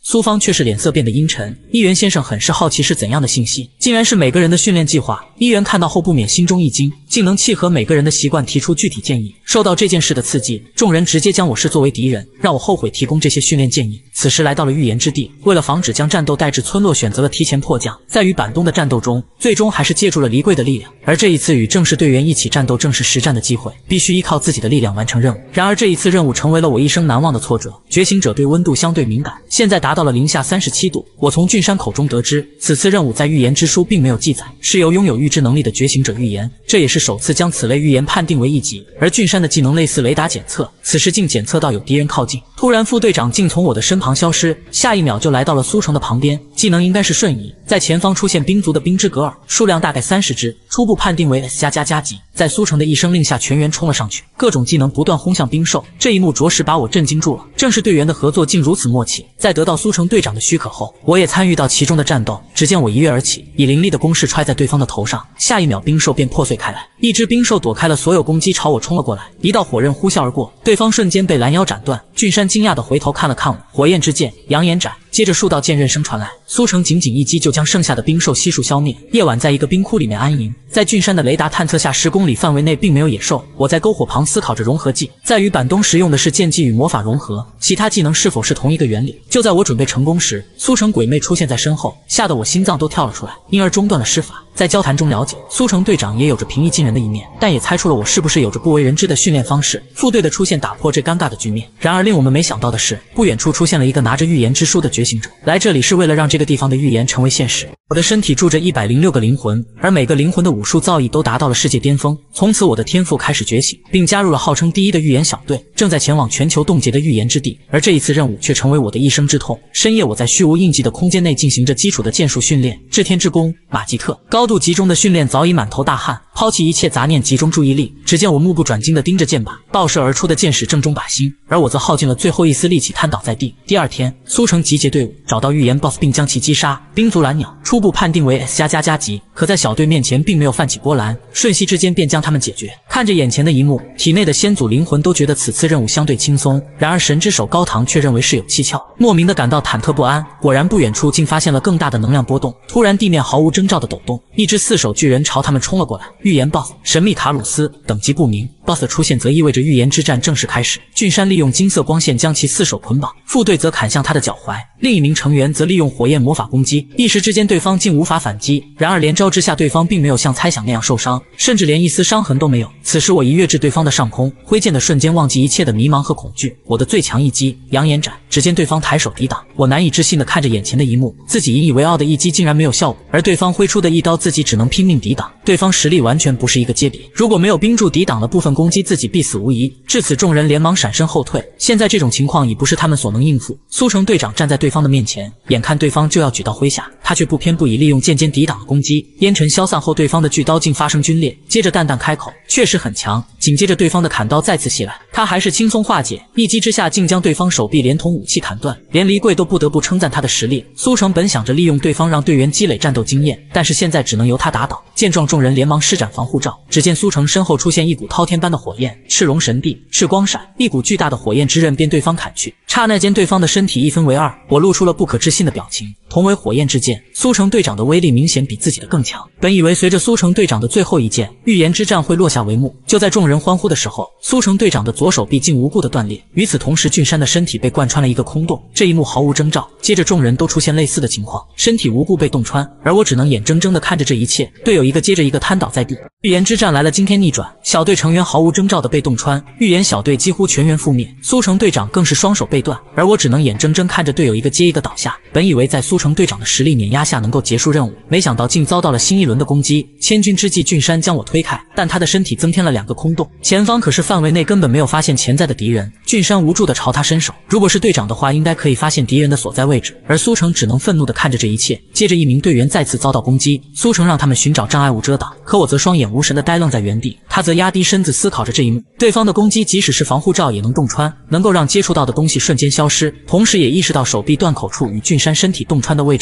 S1: 苏芳却是脸色变得阴沉。议员先生很是好奇是怎样的信息，竟然是每个人的训练计划。议员看到后不免心中一惊，竟能契合每个人的习惯提出具体建议。受到这件事的刺激，众人直接将我视作为敌人，让我后悔提供这些训练建议。此时来到了预言之地，为了防止将战斗带至村落，选择了提前迫降。在与板东的战斗中，最终还是借助了离桂的力量，而这一次与正式队员一起战斗正是实战的机会，必须依靠自己的力量完成任务。然而这一次任务成为了我一生难忘的挫折。觉醒者对温度相对敏感，现在达到了零下三十七度。我从俊山口中得知，此次任务在预言之书并没有记载，是由拥有预知能力的觉醒者预言，这也是首次将此类预言判定为一级。而俊山的技能类似雷达检测，此时竟检测到有敌人靠近。突然副队长竟从我的身旁消失，下一秒就来到了苏城的旁边，技能应该是瞬移。在前方出现兵族的冰之格尔，数量大概三十只，初步判定为 S 加加加级。在苏城的一声令下，全员冲了上去，各种技能不断轰向冰兽，这一幕着实把我震惊住了。正是队员的合作竟如此默契。在得到苏城队长的许可后，我也参与到其中的战斗。只见我一跃而起，以凌厉的攻势踹在对方的头上，下一秒冰兽便破碎开来，一只冰兽躲开了所有攻击，朝我冲了过来，一道火刃呼啸而过，对方瞬间被拦腰斩断。俊山惊讶地回头看了看我，火焰之剑，扬言斩。接着数道剑刃声传来，苏城仅仅一击就将剩下的冰兽悉数消灭。夜晚在一个冰窟里面安营，在俊山的雷达探测下，十公里范围内并没有野兽。我在篝火旁思考着融合技，在与板东时用的是剑技与魔法融合，其他技能是否是同一个原理？就在我准备成功时，苏城鬼魅出现在身后，吓得我心脏都跳了出来，因而中断了施法。在交谈中了解，苏城队长也有着平易近人的一面，但也猜出了我是不是有着不为人知的训练方式。副队的出现打破这尴尬的局面。然而令我们没想到的是，不远处出现了一个拿着预言之书的觉醒者，来这里是为了让这个地方的预言成为现实。我的身体住着一百零六个灵魂，而每个灵魂的武术造诣都达到了世界巅峰。从此我的天赋开始觉醒，并加入了号称第一的预言小队，正在前往全球冻结的预言之地。而这一次任务却成为我的一生之痛。深夜我在虚无印记的空间内进行着基础的剑术训练，至天之功、马吉特，高度集中的训练早已满头大汗，抛弃一切杂念，集中注意力。只见我目不转睛地盯着剑靶，爆射而出的剑矢正中靶心，而我则耗尽了最后一丝力气，瘫倒在地。第二天，苏城集结队伍，找到预言 boss 并将其击杀。冰族蓝鸟初步判定为 S 加加加级，可在小队面前并没有泛起波澜，瞬息之间便将他们解决。看着眼前的一幕，体内的先祖灵魂都觉得此次任务相对轻松，然而神之手高堂却认为事有蹊跷，莫名的感到忐忑不安。果然不远处竟发现了更大的能量波动，突然地面毫无征兆的抖动，一只四手巨人朝他们冲了过来。预言 boss 神秘塔鲁斯，等级不明。boss 的出现则意味着预言之战正式开始。俊山利用金色光线将其四手捆绑，副队则砍向他的脚踝，另一名成员则利用火焰魔法攻击，一时之间对方竟无法反击。然而连招之下，对方并没有像猜想那样受伤，甚至连一丝伤痕都没有。此时我一跃至对方的上空，挥剑的瞬间忘记一切的迷茫和恐惧，我的最强一击扬言斩。只见对方抬手抵挡，我难以置信地看着眼前的一幕，自己引以为傲的一击竟然没有效果，而对方挥出的一刀自己只能拼命抵挡。对方实力完全不是一个阶别，如果没有冰柱抵挡了部分攻击，自己必死无疑。至此众人连忙闪身后退，现在这种情况已不是他们所能应付。苏城队长站在对方的面前，眼看对方就要举刀挥下，他却不偏不倚利用剑尖抵挡了攻击。烟尘消散后，对方的巨刀竟发生皲裂，接着淡淡开口，确实很强。紧接着对方的砍刀再次袭来，他还是轻松化解，一击之下竟将对方手臂连同武器砍断，连离桂都不得不称赞他的实力。苏城本想着利用对方让队员积累战斗经验，但是现在只能由他打倒。见状，众人连忙施展防护罩，只见苏城身后出现一股滔天般的火焰，赤龙神帝，赤光闪，一股巨大的火焰之刃便对方砍去。刹那间，对方的身体一分为二，我露出了不可置信的表情。同为火焰之剑，苏城队长的威力明显比自己的更强。本以为随着苏城队长的最后一剑，预言之战会落下帷幕，就在众人欢呼的时候，苏城队长的左手臂竟无故的断裂。与此同时，俊山的身体被贯穿了一个空洞，这一幕毫无征兆。接着众人都出现类似的情况，身体无故被洞穿，而我只能眼睁睁地看着这一切，队友一个接着一个瘫倒在地。预言之战来了惊天逆转，小队成员毫无征兆的被洞穿，预言小队几乎全员覆灭，苏城队长更是双手被断，而我只能眼睁睁看着队友一个接一个倒下。本以为在苏城队长的实力碾压下能够结束任务，没想到竟遭到了新一轮的攻击。千钧之际，俊山将我推开，但他的身体增添了两个空洞，前方可是范围内根本没有发现潜在的敌人。俊山无助地朝他伸手，如果是队长的话，应该可以发现敌人的所在位置，而苏城只能愤怒地看着这一切。接着一名队员再次遭到攻击，苏城让他们寻找障碍物遮挡，可我则双眼无神地呆愣在原地，他则压低身子思考着这一幕。对方的攻击即使是防护罩也能洞穿，能够让接触到的东西瞬间消失，同时也意识到手臂断口处与俊山身体洞穿的位置形成一条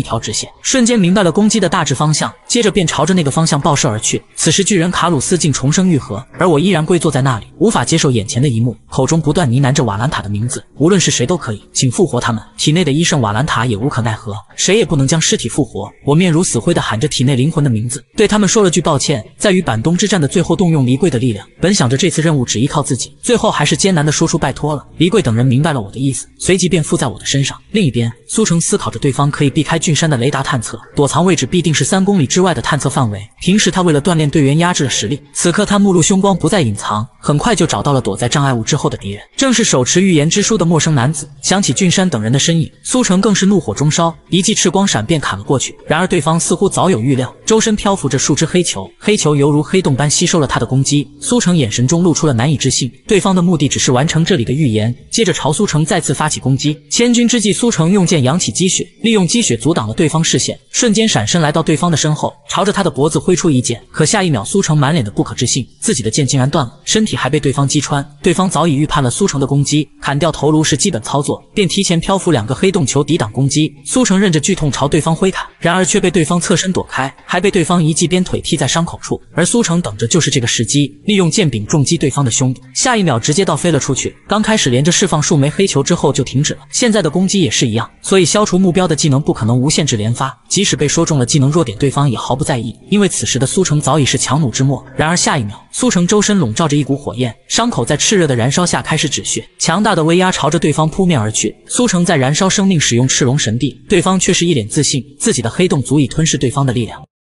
S1: 条直线，瞬间明白了攻击的大致方向，接着便朝着那个方向爆射而去。此时巨人卡鲁斯竟重生愈合，而我依然跪坐在那里，无法接受眼前的一幕，口中不断呢喃着瓦兰塔的名字，无论是谁都可以，请复活他们。体内的医圣瓦兰塔也无可奈何，谁也不能将尸体复活。我面如死灰地喊着体内灵魂的名字，对他们说了句抱歉。在与板东之战的最后动用黎贵的力量，本想着这次任务只依靠自己，最后还是艰难地说出拜托了。黎贵等人明白了我的意思，随即便附在我的身上。另一边，苏成思考着对方可以避开俊山的雷达探测，躲藏位置必定是三公里之外的探测范围。平时他为了锻炼队员压制了实力，此刻他目露凶光，不再隐藏，很快就找到了躲在障碍物之后的敌人，正是手持预言之书的陌生男子。想起俊山等人的身影，苏成更是怒火中烧，一记赤光闪便砍了过去。然而对方似乎早有预料，周身漂浮着数只黑球，黑球犹如黑洞般吸收了他的攻击。苏成眼神中露出了难以置信，对方的目的只是完成这里的预言，接着朝苏成再次发起攻击。千钧之际，苏成用剑扬起积雪，利用积雪阻挡了对方视线，瞬间闪身来到对方的身后，朝着他的脖子挥出一剑。可下一秒，苏成满脸的不可置信，自己的剑竟然断了，身体还被对方击穿。对方早已预判了苏成的攻击，砍掉头颅是基本操作，便提前漂浮两个黑洞球抵挡攻击。苏成忍着剧痛朝对方挥砍，然而却被对方侧身躲开，还被对方一记鞭腿踢在伤口处。而苏成等着就是这个时机，利用剑柄重击对方的胸部，下一秒直接倒飞了出去。刚开始连着释放数枚黑球之后就停止了，现在的攻击也是一样，所以消除目标的技能不可能无限制连发，即使被说中了技能弱点，对方也毫不在意，因为此时的苏成早已是强弩之末。然而下一秒，苏成周身笼罩着一股火焰，伤口在炽热的燃烧下开始止血，强大的威压朝着对方扑面而去。苏成在燃烧生命，使用赤龙神地，对方却是一脸自信，自己的黑洞足以吞噬对方的力量。